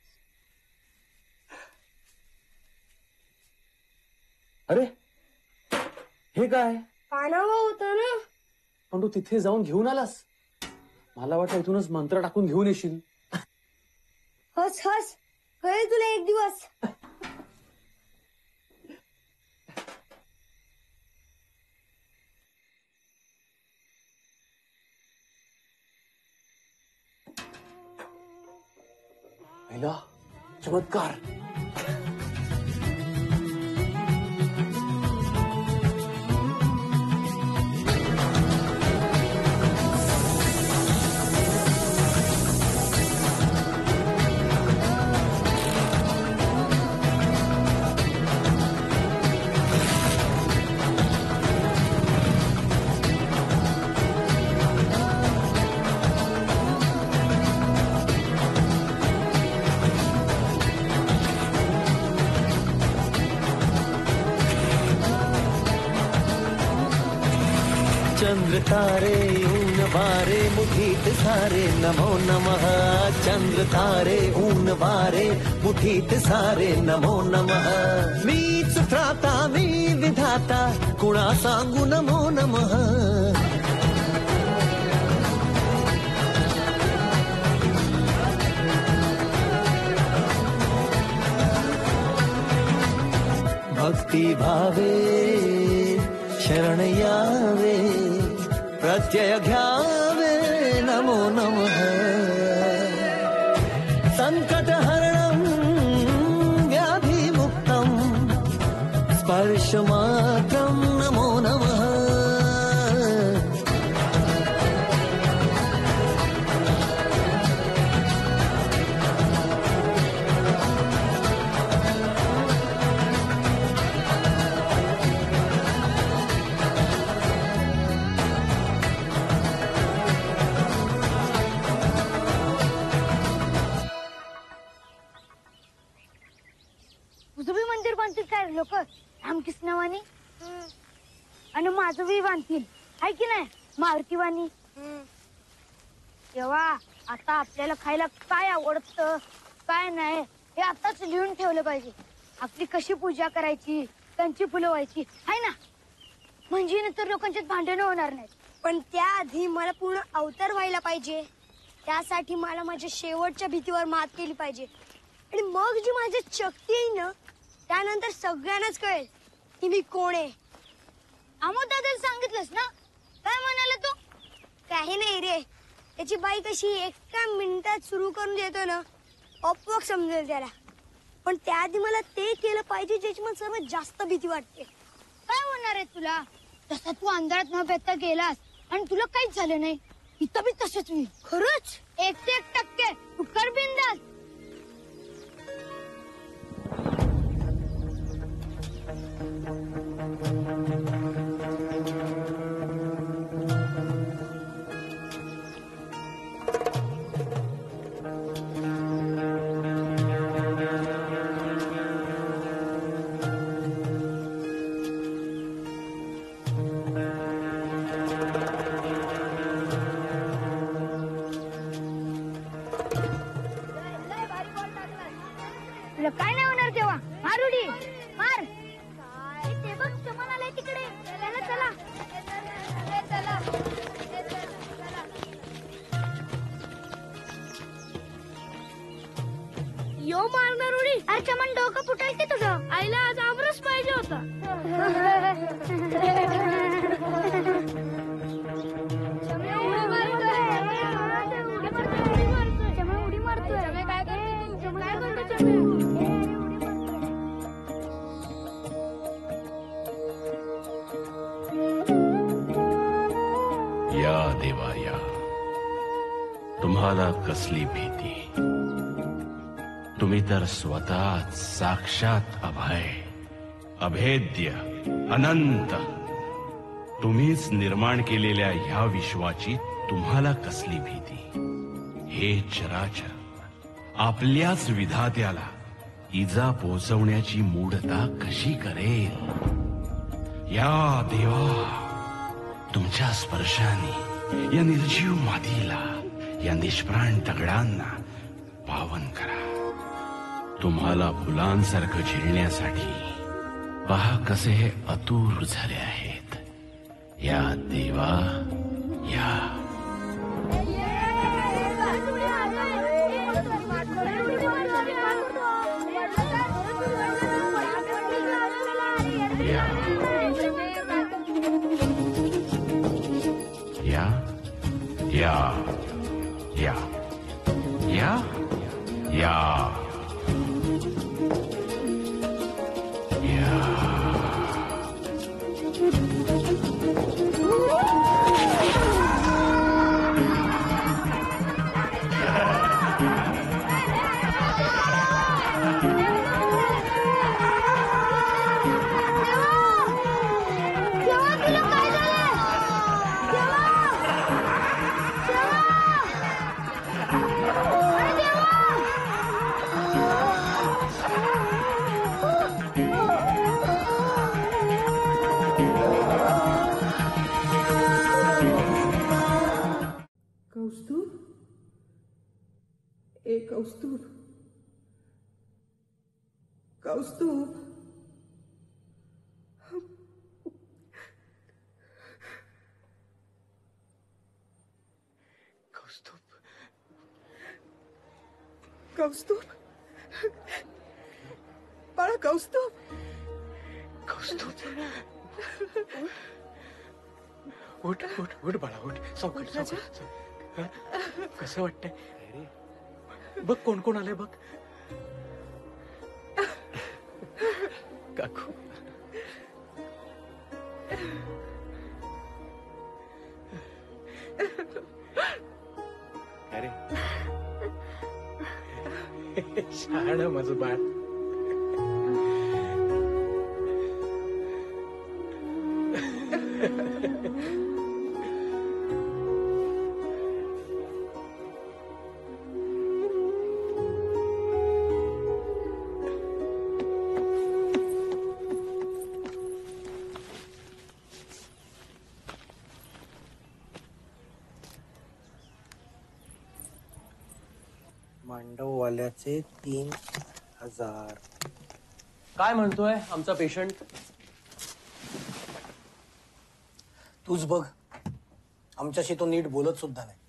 अरे हे काय? पानावं होतं ना. पण तू तिथे जाऊन घेऊन आलास? मला वाटलं इथूनच मंत्र टाकून घेऊन येशील. हस हस कळेल तुला एक दिवस. पहिला चमत्कार. चंद्र तारे ऊन वारे मुठीत सारे नमो नमः. चंद्र तारे ऊन वारे मुठीत सारे नमो नमः. मीच त्राता मी विधाता कुणा सांगू नमो नमः. भक्ती भावे शरण यावे प्रत्यय घ्यावे नमो नमः. संकट हरणं व्याधि मुक्तं स्पर्श मात्रं नमो नमः. तुझं बी मंदिर बांधतील काय लोक रामकृष्ण वाणी. आणि माझं बी बांधतील आहे की नाही मारुतीवाणी. तेव्हा आता आपल्याला खायला काय आवडतं काय नाही हे आताच लिहून ठेवलं पाहिजे. आपली कशी पूजा करायची, त्यांची फुलं व्हायची आहे ना. म्हणजे नंतर लोकांच्यात भांडणं होणार नाहीत. पण त्याआधी मला पूर्ण अवतार व्हायला पाहिजे. त्यासाठी मला माझ्या शेवटच्या भीतीवर मात केली पाहिजे. आणि मग जी माझ्यात शक्ती येईल ना, त्यानंतर सगळ्यांनाच कळेल की मी कोण आहे. आमोद दादाला सांगितलंस ना? काय म्हणाला तू? काही नाही रे, त्याची बाई कशी एका मिनिटात सुरू करून देतो ना, अपवाक समजेल त्याला. पण त्याआधी मला ते केलं पाहिजे ज्याची मला सर्वात जास्त भीती वाटते. काय होणार आहे तुला? तसा तू अंधारात न पेटता गेलास आणि तुला काहीच झालं नाही, इथं बी तसंच होईल. खरंच एकशे एक टक्के तू कर बिंदास. तुला काय नाही होणार तेव्हा. मार उडी मार. ते बघ चमन आलाय तिकडे. चला चला चला. यो मारणार उडी. अरे चमन डोकं फुटेल की तुझं. आईला आज आमरस पाहिजे होता. उडी मारतोय. काय करतो? या देवा या, तुम्हाला कसली भीती? तुम्ही तर स्वतः साक्षात अभय, अभेद्य, अनंत. तुम्हीच निर्माण केलेल्या ह्या विश्वाची तुम्हाला कसली भीती? हे चराचर आपल्याच विधात्याला इजा पोहोचवण्याची मूढता कशी करेल? या देवा, तुमच्या स्पर्शाने या निर्जीव मातीला, या निष्प्राण दगडांना पावन करा. तुम्हाला फुलांसारखं झेलण्यासाठी पहा कसे हे अतूर झाले आहेत. या देवा या. या या या या या या. कौस्तुभ, ए कौस्तुभ, कौस्तुभ. कौस्तुभ, कौस्तुभ, बाळा कौस्तुभ. कौस्तुभ, उठ उठ उठ बाळा उठ. सावकाश सावकाश. कसं वाटतंय? बघ कोण कोण आलंय बघ. काकू, अरे शहाणं माझं बाळ. मांडववाल्याचे तीन हजार. काय म्हणतोय आमचा पेशंट? तूच बघ. आमच्याशी तो नीट बोलत सुद्धा नाही.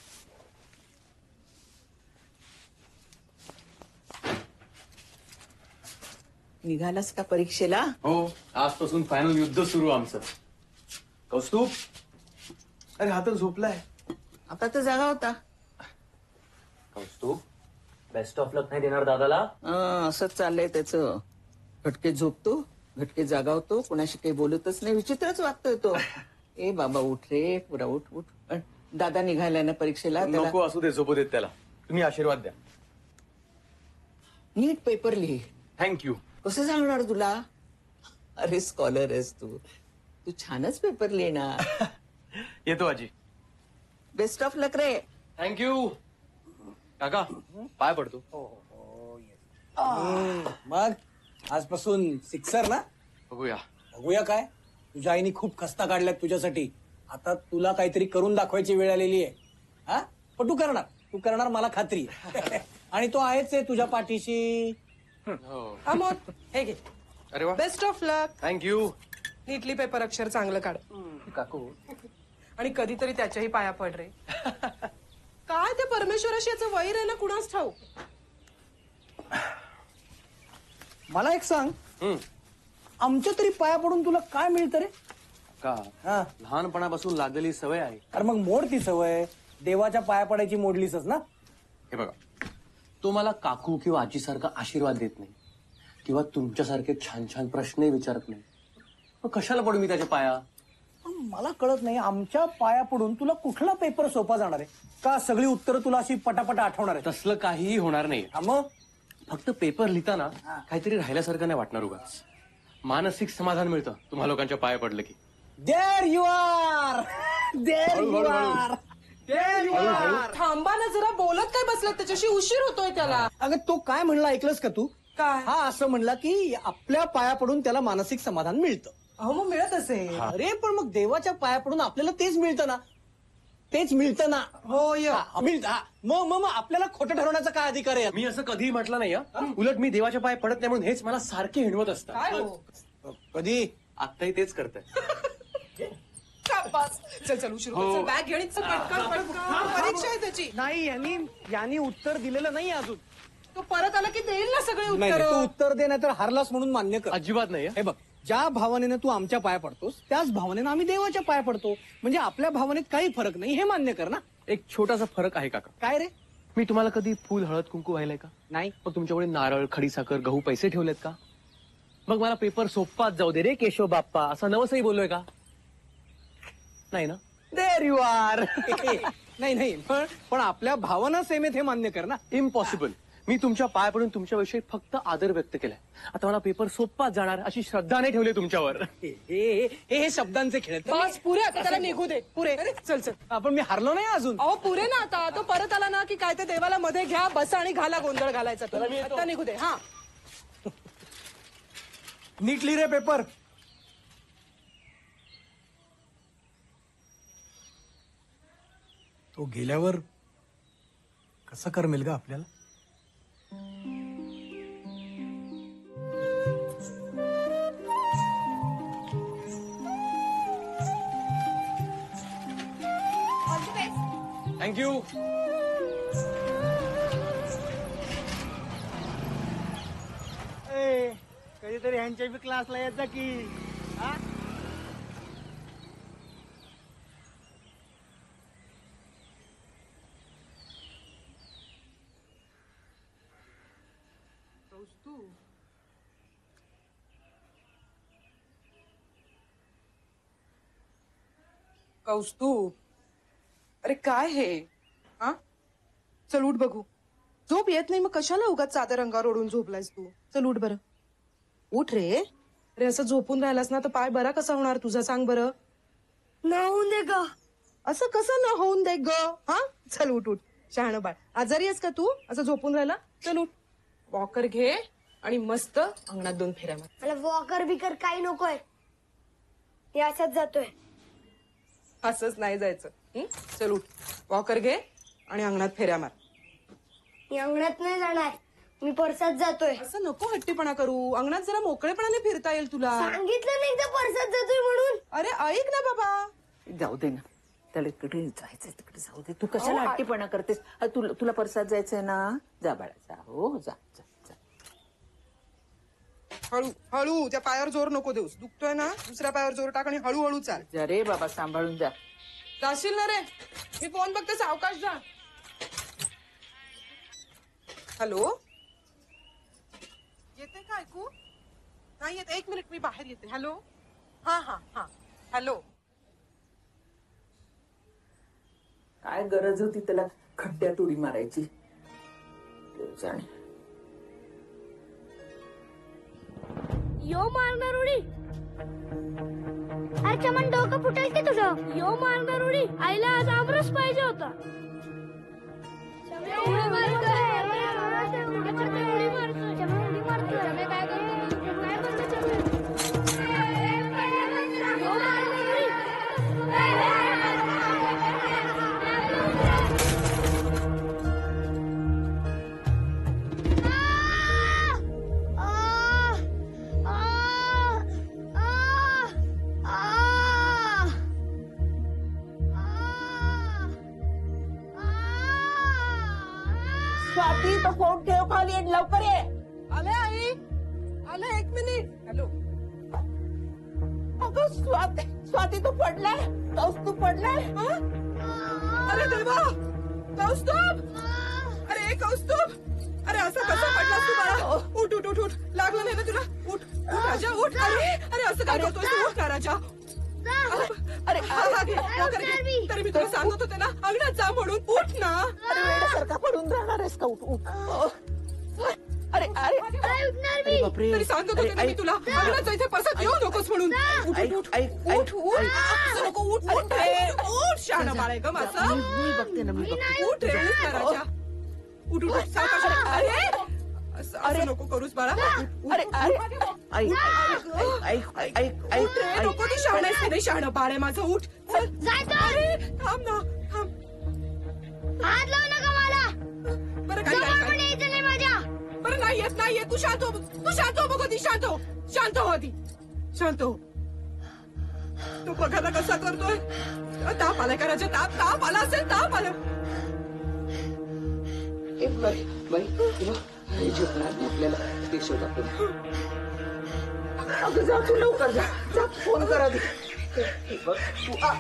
निघालास का परीक्षेला? हो, आजपासून फायनल युद्ध सुरू आमचं. कौस्तुभ, अरे हा तर झोपलाय. आता तर जागा होता. कौस्तुभ, बेस्ट ऑफ लक नाही देणार दादाला? हं, असंच चाललंय त्याचं. घटके झोपतो, घटके जागावतो, कोणाशी काही बोलतच नाही, विचित्रच वागतोय तो. ए बाबा उठ रे, पुरा उठ उठ. अन दादा निघालाय ना परीक्षेला. त्याला नको असू दे, झोपू देत त्याला. तुम्ही आशीर्वाद द्या. नीट पेपर लिही. थँक्यू. कसं सांगणार तुला? अरे स्कॉलर आहेस तू, तू छानच पेपर लिहिणार. येतो आजी. बेस्ट ऑफ लक रे. थँक्यू. काका, पाय पडतो. मग आजपासून सिक्सर ना? बघूया. बघूया काय? तुझ्या आईने खूप खस्ता काढल्यात तुझ्यासाठी. आता तुला काहीतरी करून दाखवायची वेळ आलेली आहे. हा, पण तू करणार, तू करणार मला खात्री आहे. आणि तो आहेच आहे तुझ्या पाठीशी. अमोल हे घे. अरे वा, best of luck. Thank you. Neatly paper अक्षर चांगलं काढ. काकू, आणि कधीतरी त्याच्याही पाया पड रे. काय ते परमेश्वराशी याचं वैर आहे ना कुणाच ठाऊक. मला एक सांग, हम्म. आमच्या तरी पाया पडून तुला काय मिळतं रे? का हा, लहानपणापासून लागलेली सवय आहे. अरे मग मोड ती सवय. देवाच्या पाया पडायची मोडलीसच ना. हे बघा, तो मला काकू किंवा आजीसारखा आशीर्वाद देत नाही किंवा तुमच्यासारखे छान छान प्रश्नही विचारत नाही. मग कशाला पडू मी त्याच्या पाया? मला कळत नाही, आमच्या पाया पडून तुला कुठला पेपर सोपा जाणार आहे? का सगळी उत्तरं तुला अशी पटापटा आठवणार आहे? तसलं काहीही होणार नाही. हा, मग फक्त पेपर लिहिताना काहीतरी राहिल्यासारखं नाही वाटणार उगाच. मानसिक समाधान मिळतं तुम्हा लोकांच्या पाया पडलं की. There you are, there you are, there you are. थांबा ना जरा, बोलत काय बसलात त्याच्याशी, उशीर होतोय त्याला. अगं तो काय म्हणला ऐकलंस का तू? काय? हा असं म्हणला की आपल्या पाया पडून त्याला मानसिक समाधान मिळतं. अहो मग मिळत असेल. अरे पण मग देवाच्या पाया पडून आपल्याला तेच मिळतं ना, तेच मिळतं ना. होय. हा, मिळतं. हा, मग मग मग आपल्याला खोटं ठरवण्याचा काय अधिकार आहे? मी असं कधीही म्हटलं नाही. हं? उलट मी देवाच्या पाय पडत नाही म्हणून हेच मला सारखे हिणवत काय असतात. हो? कधी? आत्ताही तेच करताय. शाबास. चल चल उशीर होतोय. चल, बॅग घेऊन चल, पटकन पटकन. परीक्षा आहे त्याची. नाही, यांनी यांनी उत्तर दिलेलं नाही अजून. तो परत आला की देईल ना सगळे नाही नाही, तू उत्तर. उत्तर दे, नाही तर हारलास म्हणून मान्य कर. अजिबात नाही. हं? हे बघ, ज्या भावनेनं तू आमच्या पाया पडतोस त्याच भावनेनं आम्ही देवाच्या पाया पडतो. म्हणजे आपल्या भावनेत काही फरक नाही हे मान्य कर ना. एक छोटासा फरक आहे काका. काय रे? मी तुम्हाला कधी फुल हळद कुंकू व्हायलाय का? नाही. मग तुमच्याकडे नारळ, खडीसाखर, गहू, पैसे ठेवलेत का? मग मला पेपर सोप्पाच जाऊ दे रे केशव बाप्पा असं नवसही बोललोय का? नाही ना. There you are. नाही नाही, पण पण आपल्या भावना सेम आहेत हे मान्य कर ना. इम्पॉसिबल. मी तुमच्या पाया पडून तुमच्याविषयी फक्त आदर व्यक्त केलाय. आता मला पेपर सोप्पाच जाणार अशी श्रद्धा नाही ठेवली तुमच्यावर. हे हे हे हे शब्दांचे खेळ आहेत. बस पुरे, आता त्याला निघू दे. पुरे. चल चल. आपण मी हारलो नाही अजून. अहो पुरे ना आता. तो परत आला ना की काय ते देवाला मध्ये घ्या, बसा आणि घाला गोंधळ घालायचा. तो. आता निघू दे. हा, नीट लिही रे पेपर. तो गेल्यावर कसं करमेल ग आपल्याला? थँक्यू. कधीतरी ह्यांच्या बी क्लासला यायचा की. कौस्तुभ, अरे काय हे? हा, चल उठ बघू. झोप येत नाही मग कशाला उगाच साध्या रंगावर ओढून झोपलायस तू? चल उठ बरं, उठ रे. अरे असं झोपून राहिलास ना तर पाय बरा कसा होणार तुझा, सांग बरं. ना होऊन दे ग. असं कसं न होऊन दे ग? हा, चल उठ उठ. शहाणं बाळ, आजारी आहेस का तू असं झोपून राहिला? चल उठ, वॉकर घे आणि मस्त अंगणात दोन फेऱ्या मार. मला वॉकर बिकर काही नकोय. ते असाच जातोय. असंच नाही जायचं. हं? चल उठ, वॉकर घे आणि अंगणात फेऱ्या मार. मी अंगणात नाही जाणार, मी परसात जातोय. असं नको हट्टीपणा करू. अंगणात जरा मोकळेपणाने फिरता येईल तुला. सांगितलं नाही एकदा परसात जातोय म्हणून. अरे ऐक ना बाबा. जाऊ दे ना. त्याला इकडे जायचंय तिकडे जाऊ दे. तू कशाला हट्टीपणा करतेस? अ, तुला तुला परसाद जायचंय ना? जा बाळा जा. हो जा जा जा. हळू हळू त्या पायावर जोर नको देऊस. दुखतोय ना, दुसऱ्या पायावर जोर टाक आणि हळूहळू चाल. जा रे बाबा, सांभाळून जा. जाशील ना रे? मी फोन बघते, सावकाश जा. हॅलो, येते का ऐकू? नाही येत, एक मिनिट मी बाहेर येते. हॅलो, हा हा हा हॅलो. काय गरज होती त्याला खड्ड्यात उडी मारायची? देव जाणे. यो मारणार उडी. अरे चमन, डोकं फुटेल की तुझं. यो मारणार उडी. आईला आज आमरस पाहिजे होता. उडी मारतोय. उडी मारतोय, उडी मारतोय. चमन उडी मारतोय. चमन काय करतोय? काय करतोय चमन? यो मारणार उडी. स्वाती, तो फोन ठेव खाली आणि लवकर ये. आले आई, आले, एक मिनिट. हॅलो. अगं स्वाती, स्वाती तू पडलाय. कौस्तुभ पडलाय. अरे देवा, कौस्तुभ. अरे कौस्तुभ, अरे असं कसं पडलास तू बाळा? उठ उठ उठ उठ. लागलं नाही ना तुला? उठ उठ राजा, उठ. अरे अरे असं काय करतोय तू? उठ ना राजा. अरे हा हा घे, लवकर घे. तरी मी तुला सांगत होते ना, अंगणात जा म्हणून. उठ ना. अरे वेड्यासारखा पडून राहणार आहेस का? उठ उठ. अरे अरे अरे बापरे. तरी सांगत होते ना मी तुला, अंगणात जायचं, परसात येऊ नकोस म्हणून. उठ उठ उठ उठ उठ. असं नको. उठ उठ रे. उठ, शहाणा बाळ आहे ग माझं. मी बघते ना, मी बघते. उठ रे, उठ ना राजा. उठ उठ, सावकाश. अरे असं असं नको करूस बाळा. अरे अरे ऐक ऐक ऐक ऐक उठ रे, ऐक. नको ती शहाणा आहेस की नाही? शहाणा बाळ आहे माझं. उठ चल. अरे थांब ना, थांब. हात लावू नका मला. बरं काय जवळ काय पण काय यायचं नाही माझ्या. बरं नाही येत, नाही येत. तू शांत हो, तू शांत हो. बघ ती शांत हो, शांत हो आधी, शांत हो. तू बघा ना कसा करतोय. ताप आलाय का राजा? ताप ताप आला असेल, ताप आला. एक बाई बाई तुला हे झोपणार नाही आपल्याला. ते शोध आपण. अगं जा तू, लवकर जा. जा फोन करा दे. हे बघ तू. आ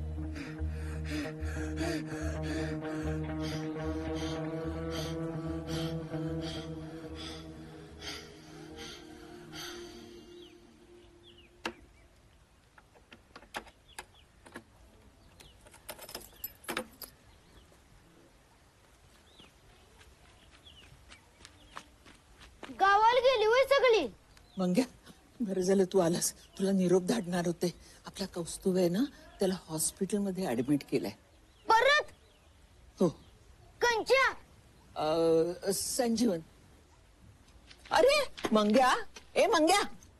गावाला गेली होय सगळी. मंग्या, बरं झालं तू आलास. तुला निरोप धाडणार होते. आपला कौस्तुभ आहे ना, त्याला हॉस्पिटलमध्ये ऍडमिट केलंय. परत हो. कंच्या. अ, संजीवन. अरे मंग्या, ए मंग्या.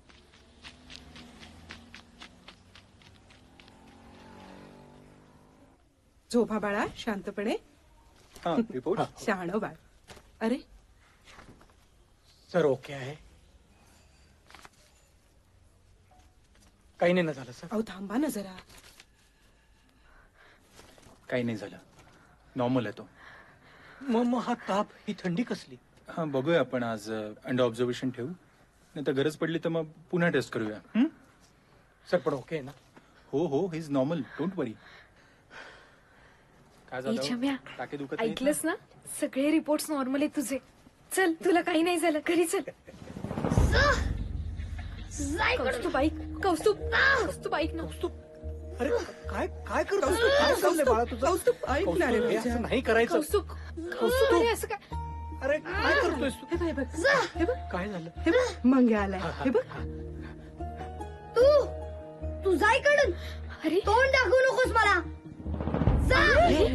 झोपा बाळा शांतपणे. रिपोर्ट. शहाणं बाळ. अरे सर ओके आहे. काही नाही ना झालं सर? अहो थांबा ना जरा. काही नाही झालं, नॉर्मल आहे तो. मग मग हा ताप, ही थंडी कसली? हा बघूया आपण आज अंडर ऑब्झर्वेशन ठेवू, नाही तर गरज पडली तर मग पुन्हा टेस्ट करूया. हं? सर पण ओके आहे ना? हो हो, he is normal, don't worry. काय ए, झालं? छम्या, टाके दुखत नाहीत ना? ऐकलंस ना? सगळे रिपोर्ट्स नॉर्मल आहे तुझे. चल, तुला काही नाही झालं, घरी चल. कौस्तुभ ऐक, कौस्तुभ कौस्तुभ ऐक ना. कौस्तुभ, अरे काय काय करतो? कौस्तुभ, काय चाललंय बाळा तुझं? कौस्तुभ ऐक ना रे हे माझ्या. असं नाही करायचं. कौस्तुभ, कौस्तुभ. अरे असं काय? अरे काय करतोयस तू? हे बघ, हे बघ, हे बघ, काय झालं? हे बघ, मंग्या आलाय. हे बघ. तू तू जाय कडून. अरे तोंड दाखवू नकोस मला. जा.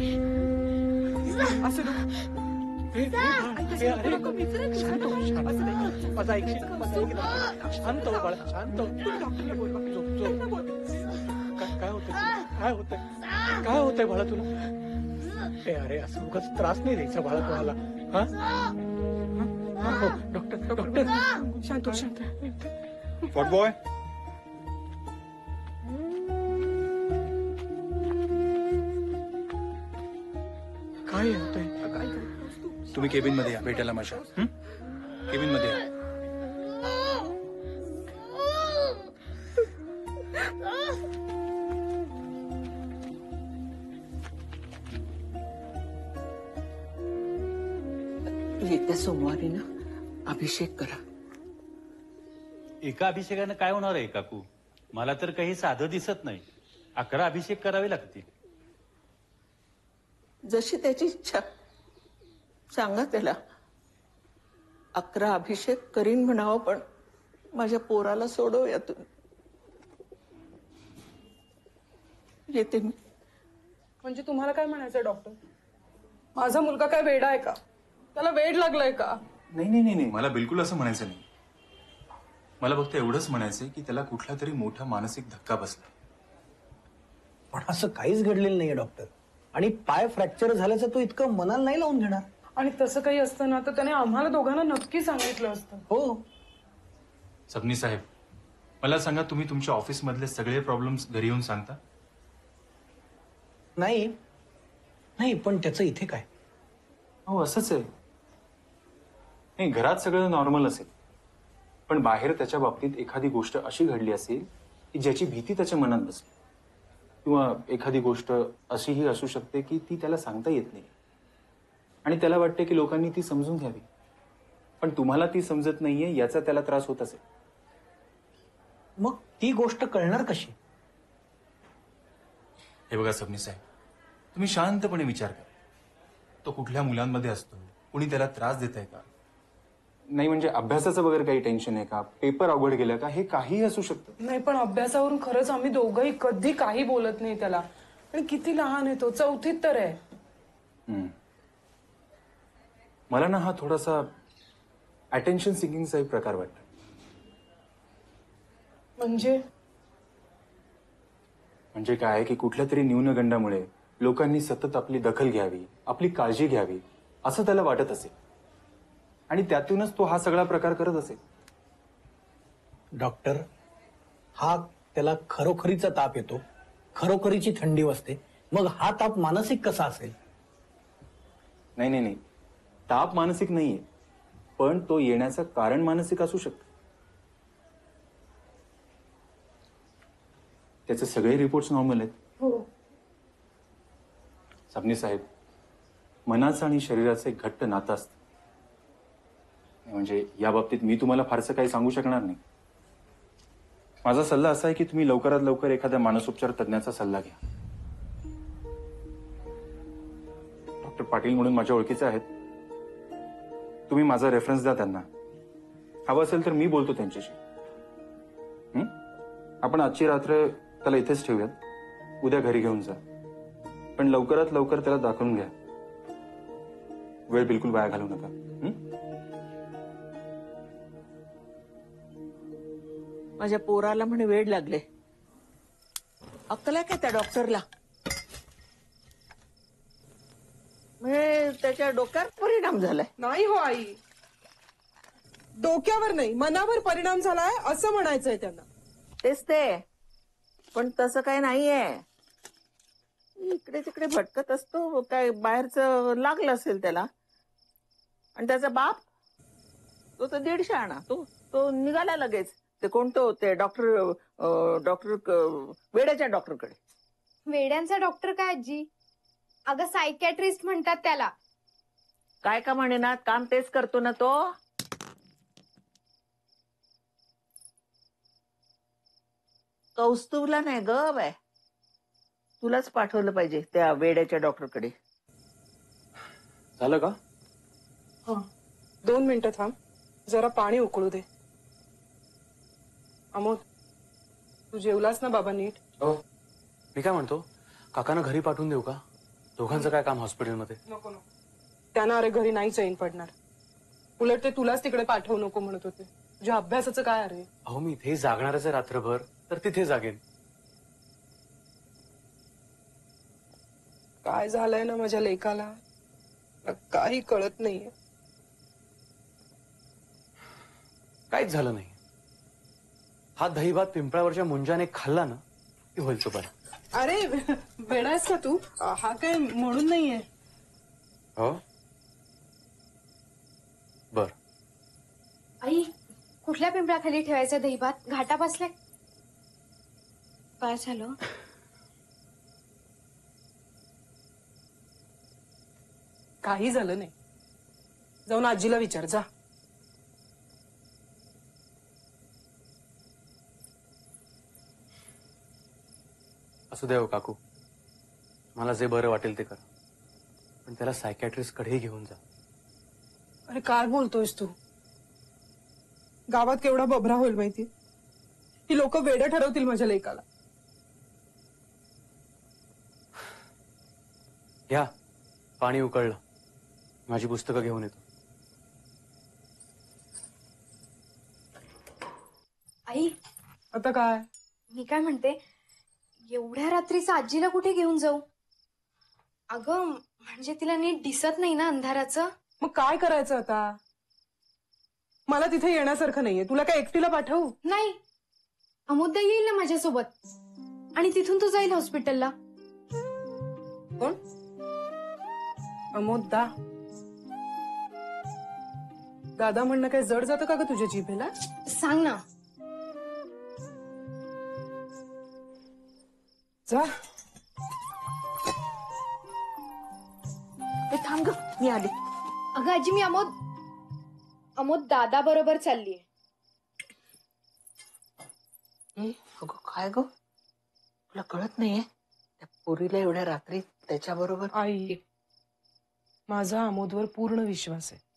असं नको. हे, हे बाळा, हे, अरे, शांत हो, शांत हो. माझं ऐकशील? माझं ऐक ना. शांत हो बाळा, शांत हो. डॉक्टरला बोल बघ. झोप, झोप. काय काय होतंय तुला? काय होतंय? काय होतंय बाळा तुला? हे अरे असं उगाच त्रास नाही द्यायचा बाळा तुम्हाला. हा हा, हो, डॉक्टर डॉक्टर. शांत हो, शांत हो. What boy? तुम्ही केबिन मध्ये या भेटायला माझ्या. केबिन मध्ये या. येत्या सोमवारी ना अभिषेक करा. एका अभिषेकानं काय होणार आहे काकू? मला तर काही साधं दिसत नाही. अकरा अभिषेक करावे लागतील. जशी त्याची इच्छा. सांगा त्याला. अकरा अभिषेक करीन म्हणावं, पण माझ्या पोराला सोडव यातून. येते मी. म्हणजे तुम्हाला काय म्हणायचंय डॉक्टर? माझा मुलगा काय वेडा आहे का? त्याला वेड लागलाय का? नाही नाही नाही नाही मला बिलकुल असं म्हणायचं नाही. मला फक्त एवढंच म्हणायचंय की त्याला कुठला तरी मोठा मानसिक धक्का बसला. पण असं काहीच घडलेलं नाहीये डॉक्टर. आणि पाय फ्रॅक्चर झाल्याचं तो इतकं मनाला नाही लावून घेणार. आणि तसं काही असतं ना तर त्याने आम्हाला दोघांना नक्की सांगितलं असतं. हो. सबनी साहेब, मला सांगा, तुम्ही तुमच्या ऑफिस मधले सगळे प्रॉब्लेम्स घरी येऊन सांगता? नाही नाही पण त्याचं इथे काय? हो असंच आहे. नाही, घरात सगळं नॉर्मल असेल, पण बाहेर त्याच्या बाबतीत एखादी गोष्ट अशी घडली असेल की ज्याची भीती त्याच्या मनात बसली. किंवा एखादी गोष्ट अशीही असू शकते की ती त्याला सांगता येत नाही आणि त्याला वाटते की लोकांनी ती समजून घ्यावी, पण तुम्हाला ती समजत नाहीये याचा त्याला त्रास होत असेल. मग ती गोष्ट कळणार कशी? हे बघा सबनी साहेब, तुम्ही शांतपणे विचार करा. तो कुठल्या मुलांमध्ये असतो, कुणी त्याला त्रास देत आहे का? नाही म्हणजे अभ्यासाचं वगैरे काही टेन्शन आहे का? पेपर अवघड गेलं का? हे काहीही असू शकतं. नाही, पण अभ्यासावरून खरंच आम्ही दोघंही कधी काही बोलत नाही त्याला. आणि किती लहान आहे तो, चौथीत तर आहे. हम्म. मला ना हा थोडासा अटेन्शन सिकिंगचा एक प्रकार वाटतो. म्हणजे म्हणजे काय की कुठल्या तरी न्यूनगंडामुळे लोकांनी सतत आपली दखल घ्यावी, आपली काळजी घ्यावी असं त्याला वाटत असेल आणि त्यातूनच तो हा सगळा प्रकार करत असेल. डॉक्टर, हा त्याला खरोखरीचा ताप येतो, खरोखरीची थंडी वाजते, मग हा ताप मानसिक कसा असेल? नाही नाही नाही ताप मानसिक नाहीये, पण तो येण्याचं कारण मानसिक असू शकतं. त्याचे सगळे रिपोर्ट्स नॉर्मल आहेत. हो. सबनी साहेब, मनाचं आणि शरीराचं एक घट्ट नातं असतं. म्हणजे या बाबतीत मी तुम्हाला फारसं काही सांगू शकणार नाही. माझा सल्ला असा आहे की तुम्ही लवकरात लवकर एखाद्या मानसोपचार तज्ञाचा सल्ला घ्या. डॉक्टर पाटील म्हणून माझ्या ओळखीचे आहेत. तुम्ही माझा रेफरन्स द्या त्यांना. हवं असेल तर मी बोलतो त्यांच्याशी. हं? आपण आजची रात्र त्याला इथेच ठेवूयात, उद्या घरी घेऊन जा, पण लवकरात लवकर त्याला दाखवून घ्या. वेळ बिलकुल वाया घालवू नका. माझ्या पोराला म्हणे वेड लागले. अक्कल आहे काय त्या डॉक्टरला? म्हणजे त्याच्या डोक्यावर परिणाम झालाय. नाही हो आई, डोक्यावर नाही मनावर परिणाम झालाय असं म्हणायचंय त्यांना. तेच ते, पण तसं काही नाहीये. इकडे तिकडे भटकत असतो, काय बाहेरचं लागलं असेल त्याला. आणि त्याचा बाप तो तर दीडशे आणा, तो तो निघाला लगेच. ते कोणतं होते डॉक्टर डॉक्टर वेड्याच्या डॉक्टरकडे. वेड्यांचा डॉक्टर काय आजी? अगं सायकॅट्रिस्ट म्हणतात त्याला. काय का म्हणे ना, काम तेच करतो ना तो. कौस्तुभला नाही ग बाय, तुलाच पाठवलं पाहिजे त्या वेड्याच्या डॉक्टरकडे. झालं का? हा, दोन मिनिटं थांब, जरा पाणी उकळू दे. अमोल, तू जेवलास ना बाबा नीट? हो. मी काय म्हणतो, काकांना घरी पाठवून देऊ का? दोघांचं काय काम हॉस्पिटलमध्ये? नको नको, त्यांना अरे घरी नाही चैन पडणार. उलट ते तुलाच तिकडे पाठवू नको म्हणत होते. तुझ्या अभ्यासाचं काय अरे? अहो मी इथे जागणारच आहे रात्रभर, तर तिथे जागेन. काय झालंय ना माझ्या लेकाला, काही कळत नाहीये. काहीच झालं नाही. हा दहीभात पिंपळावरच्या मुंजाने खाल्ला ना की होईल तो बरा. अरे वेडायस का तू? हा काय म्हणून नाहीये. हो, बर. आई कुठल्या पिंपळाखाली ठेवायचं दहीभात? घाटा बसलाय. काय झालं? काही झालं नाही. जाऊन आजीला विचार जा. असू द्या हो काकू, मला जे बरं वाटेल ते करा, पण त्याला सायकॅट्रिस्ट कडेही घेऊन जा. अरे काय बोलतोयस तू? गावात केवढा बभरा होईल माहिती? ही लोक वेडं ठरवतील माझ्या लेकाला. घ्या, पाणी उकळलं. माझी पुस्तकं घेऊन येतो. आई आता काय? मी काय म्हणते, एवढ्या रात्रीच आजीला कुठे घेऊन जाऊ? अगं म्हणजे तिला नीट दिसत नाही ना अंधाराचं. मग काय करायचं आता? मला तिथे येण्यासारखं नाहीये. तुला काय एकटीला पाठवू? नाही, अमोददा येईल ना माझ्यासोबत आणि तिथून तो जाईल हॉस्पिटलला. कोण? अमोददा? दादा म्हणणं काय जड जातं का ग तुझ्या जिभेला? सांग ना. जा. हे थांब ग, मी आले. अगं आजी मी अमोद अमोद दादा बरोबर चाललीये. अगं काय ग, तुला कळत नाहीये त्या पोरीला एवढ्या रात्री त्याच्या बरोबर? आई, माझा अमोदवर पूर्ण विश्वास आहे.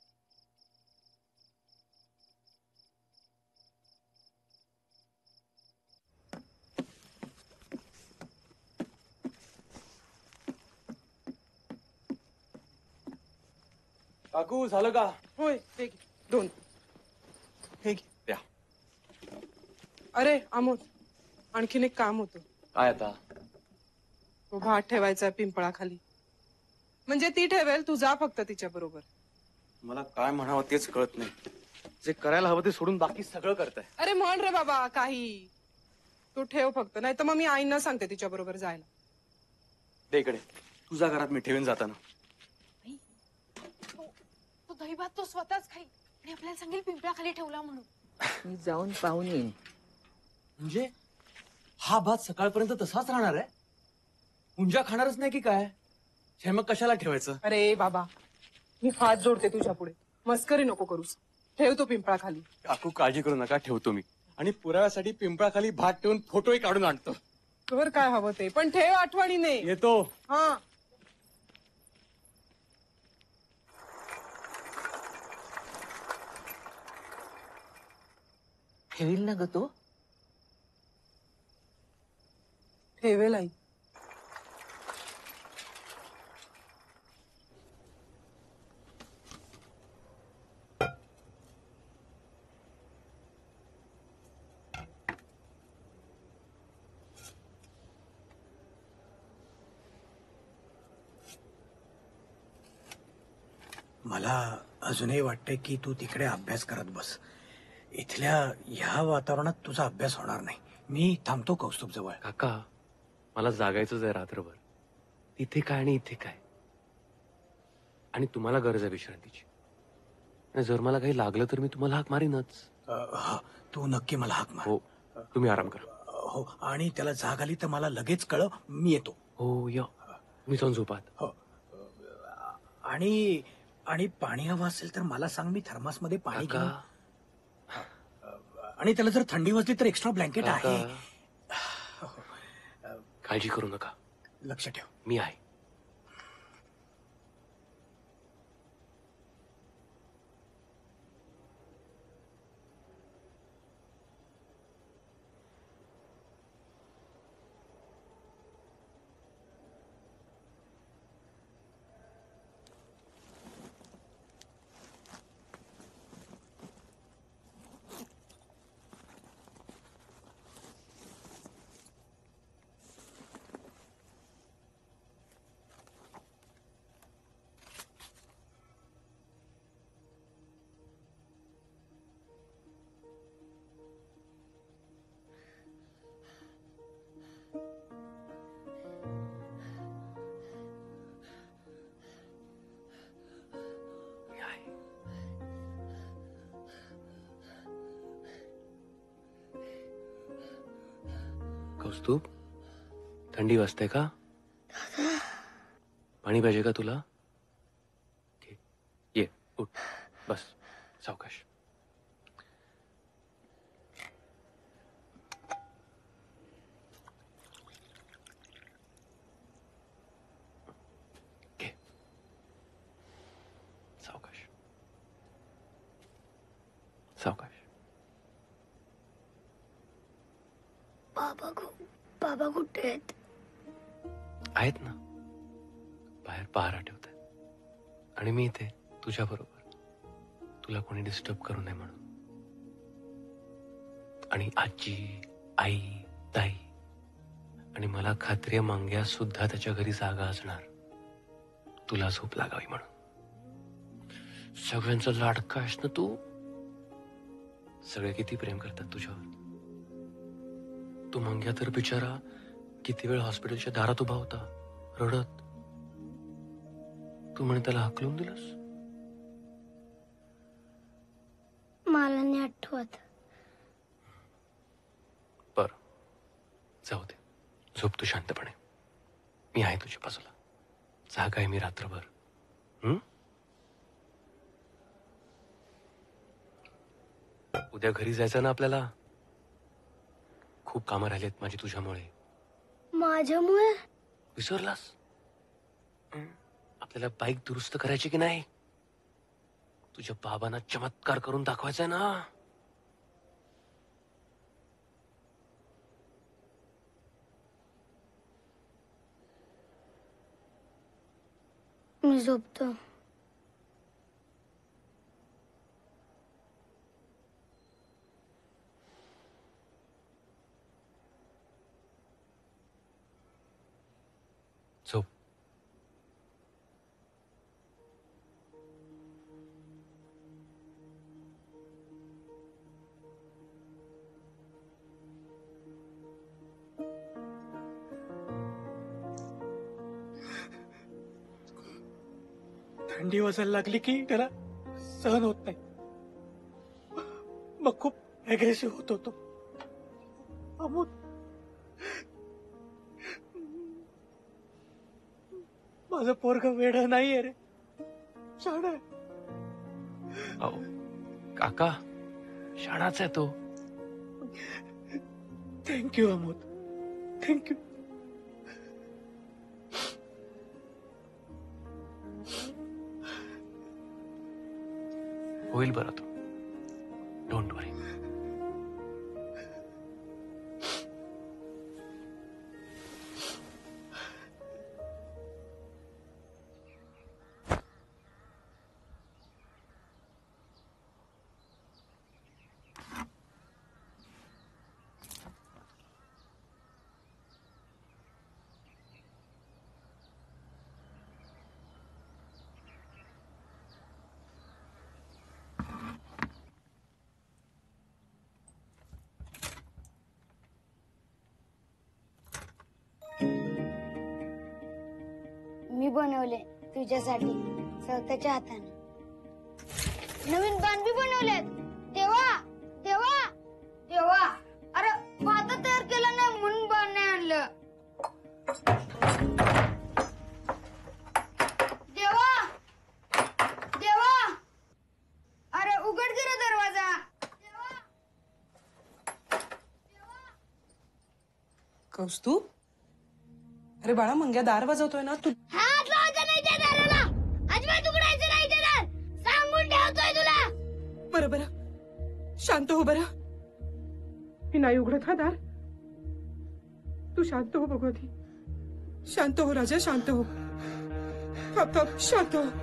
काकू झालं का? होय, हे घे, दोन. हे घे. द्या. अरे अमोद, आणखीन एक काम होतं. काय आता? तो भात ठेवायचा पिंपळाखाली. म्हणजे ती ठेवेल, तू जा फक्त तिच्या बरोबर. मला काय म्हणावं तेच कळत नाही. जे करायला हवं ते सोडून बाकी सगळं करताय. अरे म्हण रे बाबा काही. तू ठेव फक्त, नाही तर मग मी आईंना सांगते तिच्या बरोबर जायला. दे इकडे. तुझ्या घरात मी ठेवीन जाताना. तो दहीभात तो स्वतःच खाईल आणि आपल्याला सांगेल पिंपळाखाली ठेवला म्हणून. मी जाऊन पाहून येईन. म्हणजे हा भात सकाळपर्यंत तसाच राहणार आहे? मुंजा खाणारच नाही की काय? हे मग कशाला ठेवायचं? अरे बाबा, मी हात जोडते तुझ्या पुढे. मस्करी नको करूस. ठेव तो पिंपळाखाली. काकू काळजी करू नका, ठेवतो मी. आणि पुराव्यासाठी पिंपळाखाली भात ठेवून फोटोही काढून आणतो. तुवर काय हवं ते, पण ठेव आठवणीने. येतो. हा. ठेवील ना ग तो? ठेवेल आई. मला अजूनही वाटतंय की तू तिकडे अभ्यास करत बस. इथल्या ह्या वातावरणात तुझा अभ्यास होणार नाही. मी थांबतो कौस्तुभ जवळ. काका, मला जागायचंच आहे रात्रभर. तिथे काय आणि इथे काय. आणि तुम्हाला गरज आहे विश्रांतीची. आणि जर मला काही लागलं तर मी तुम्हाला हाक मारीनच. हा, तू नक्की मला हाक मार. हो, तुम्ही आराम करा. हो, आणि त्याला जाग आली तर मला लगेच कळव, मी येतो. हो या, मी जाऊन झोपात. हो. आणि आणि पाणी हवं असेल तर मला सांग, मी थर्मासमध्ये पाणी घेऊन. आणि त्याला जर थंडी वाजली तर एक्स्ट्रा ब्लँकेट आहे. काळजी करू नका. लक्ष ठेव, मी आहे. कौस्तुभ, थंडी वाजते का? पाणी पाहिजे का तुला? ठीक, ये उठ, बस सावकाश. घे. सावकाश सावकाश. बाबा बाबा कुठे आहेत? आहेत ना, बाहेर पहारा ठेवतात आणि मी इथे तुझ्या बरोबर, तुला कोणी डिस्टर्ब करू नये म्हणून. आणि आजी, आई, ताई आणि मला खात्री आहे मंग्या सुद्धा त्याच्या घरी जागा असणार, तुला झोप लागावी म्हणून. सगळ्यांचा लाडका आहेस ना तू. सगळे किती प्रेम करतात तुझ्यावर. तू मंग्या तर बिचारा किती वेळ हॉस्पिटलच्या दारात उभा होता रडत. तू म्हणे त्याला हाकलून दिलंस. मला नाही आठवत. बर, जाऊ दे, झोप तू शांतपणे. मी आहे तुझ्या बाजूला. जागा आहे मी रात्रभर. हं? उद्या घरी जायचं ना आपल्याला. खूप कामं राहिलेत माझी तुझ्यामुळे. माझ्यामुळे? विसरलास? आपल्याला बाईक दुरुस्त करायची की नाही? तुझ्या बाबांना चमत्कार करून दाखवायचा ना. मी झोपतो. झोप. थंडी वाजायला लागली की त्याला सहन होत नाही, मग खूप अग्रेसिव्ह होत होतो. अमोल, माझं पोरग वेड नाहीये रे, शाणा आहे. अहो काका, शाणाच आहे तो. Thank you Amol, thank you. होईल बरं तो. डोंट वरी. मी बनवले तुझ्यासाठी स्वतःच्या हाताने. नवीन बाण बी बनवलेत. तेव्हा तेव्हा तेव्हा अरे भात तयार केला नाही म्हणून बाण नाही आणलं. देवा देवा अरे उघड की रे दरवाजा. कौस्तुभ, अरे बाळा, मंग्या दार वाजवतोय ना. तू हात लावायचा नाही त्या दाराला. अजिबात उघडायचं नाही ते दार. सांगून ठेवतोय तुला. बरं बरं, शांत हो बरं. मी नाही उघडत हा दार. तू शांत हो भगवती. शांत हो राजा, शांत हो. थांब थांब, शांत हो.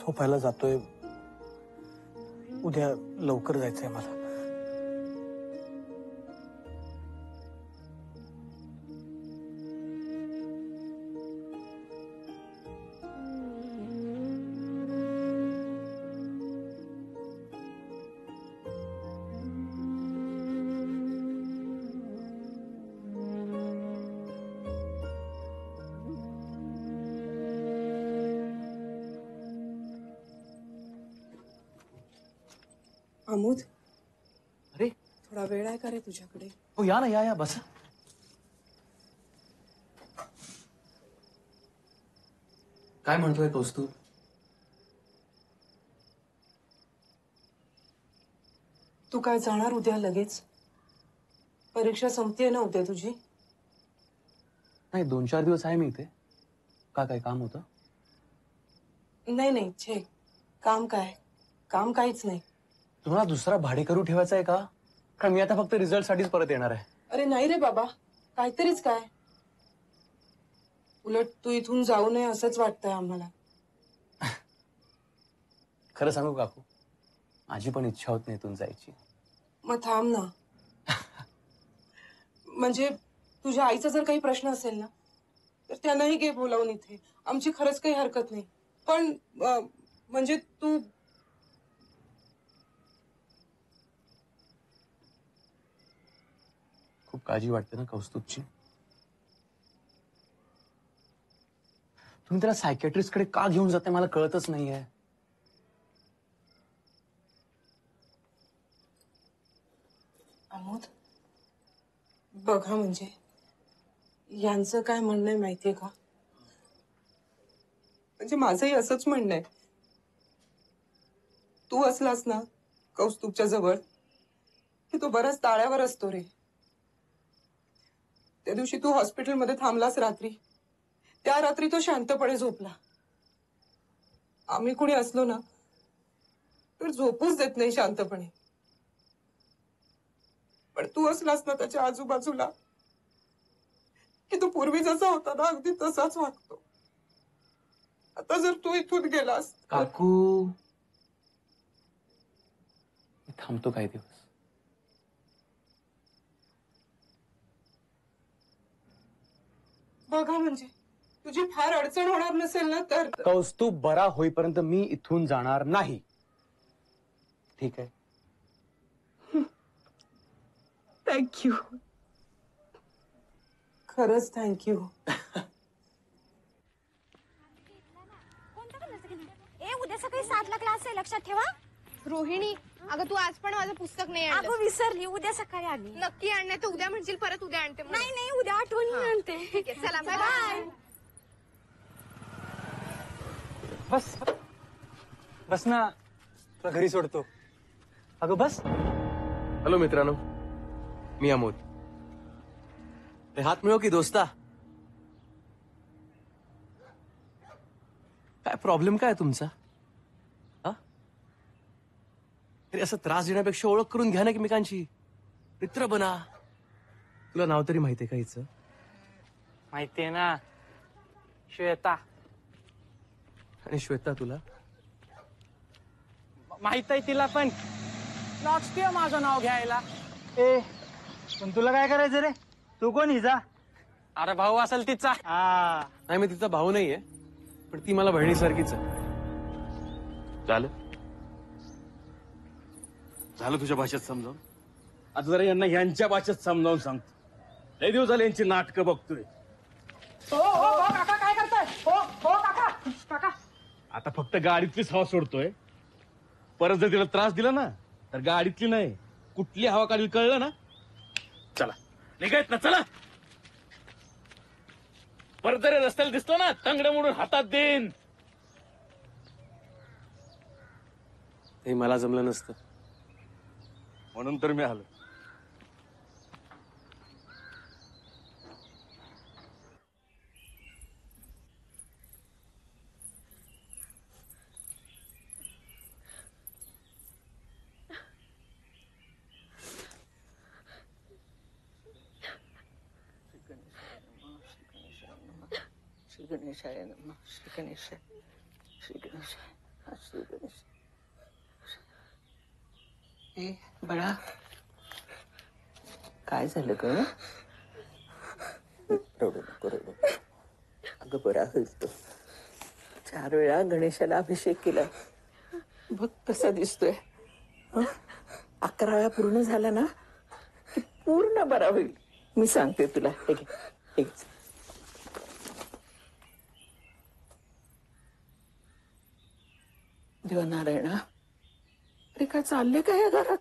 झोपायला जातोय. उद्या लवकर जायचंय मला. आमोद, अरे थोडा वेळ आहे का रे तुझ्याकडे? हो या ना, या या बसा. काय म्हणतोय कौस्तुभ? तू काय जाणार उद्या लगेच? परीक्षा संपतीये ना उद्या तुझी? नाही, दोन चार दिवस आहे मी इथे. का काय काम होतं? नाही नाही छे, काम काय? काम काहीच नाही. तुम्हाला दुसरा भाडेकरू ठेवायचा आहे का? कारण मी आता फक्त रिझल्ट साठीच परत येणार आहे. अरे नाही रे बाबा, काहीतरीच काय. उलट तू इथून जाऊ नये असंच वाटतंय आम्हाला. खरं सांगू काकू, माझी पण इच्छा होत नाही इथून जायची. मग थांब ना. म्हणजे तुझ्या आईचा जर काही प्रश्न असेल ना तर त्यांनाही घे बोलावून इथे. आमची खरंच काही हरकत नाही. पण अं, म्हणजे तू खूप काळजी वाटते ना कौस्तुभची. तुम्ही त्याला सायकॅट्रिस्ट कडे का घेऊन जाते मला कळतच नाहीये. आमोद, बघा म्हणजे यांचं काय म्हणणं आहे माहितीये का? म्हणजे माझंही असंच म्हणणं आहे. तू असलास ना कौस्तुभच्या जवळ की तो बराच ताळ्यावर असतो रे. त्या दिवशी तू हॉस्पिटलमध्ये थांबलास रात्री, त्या रात्री तो शांतपणे झोपला. आम्ही कुणी असलो ना तर झोपूच देत नाही शांतपणे. पण तू असलास ना त्याच्या आजूबाजूला की तो पूर्वी जसा होता ना अगदी तसाच वागतो. आता जर तू इथून गेलास तर- काकू, मी थांबतो काही दिवस. बघा म्हणजे तुझी फार अडचण होणार नसेल ना तर कौस्तुभ बरा होईपर्यंत मी इथून जाणार नाही. ठीक आहे? थँक्यू. खरंच थँक्यू. ए उद्या सकाळी सातला क्लास आहे, लक्षात ठेवा. रोहिणी, अगं तू आज पण माझं पुस्तक नाही आणलं. अगं विसरली, उद्या सकाळी आली. नक्की आणणे तर उद्या म्हणशील परत उद्या आणते म्हणून. नाही नाही, उद्या आठवण आणते. ठीक आहे, चला बाय बाय. बस बस ना, तुला घरी सोडतो. अगं बस. हॅलो मित्रांनो, मी अमोद. ते हात मिळव की दोस्ता. काय प्रॉब्लेम काय तुमचा? हा, तरी असं त्रास देण्यापेक्षा ओळख करून घ्या ना एकमेकांची. मित्र बना. तुला नाव तरी माहितीये का हिचं? माहितीये ना, श्वेता. आणि श्वेता तुला माहित आहे तिला, पण नाचते माझं नाव घ्यायला. ए पण तुला काय करायचं रे? तू कोण हिचा? अरे भाऊ असेल तिचा. नाही, मी तिचा भाऊ नाहीये, पण ती मला बहिणीसारखीच आहे. झालं झालं तुझ्या भाषेत समजावून. आता जरा यांना यांच्या भाषेत समजावून सांगतो. लय दिवस झाले यांची नाटकं बघतोय. हो हो हो काका, काय करताय? हो हो काका, काका. आता फक्त गाडीतलीच हवा सोडतोय. परत जर तिला त्रास दिला ना तर गाडीतली नाही कुठली हवा काढली कळलं ना. चला निघायत ना, चला. परत जरी रस्त्याला दिसतो ना तंगड मोडून हातात देईन. हे मला जमलं नसतं म्हणून तर मी आलो. श्री गणेशाय नमः. श्री गणेशाय, श्री गणेशाय. श्री गणेश. ए बाळा, काय झालं ग? रडू नको रडू. अगं बरा होईल तो. चार वेळा गणेशाला अभिषेक केला, बघ कसा दिसतोय. हं? अकरा वेळा पूर्ण झाला ना की पूर्ण बरा होईल. मी सांगते तुला. हे घे, हे घे. देवनारायणा, अरे काय चालले काय या घरात?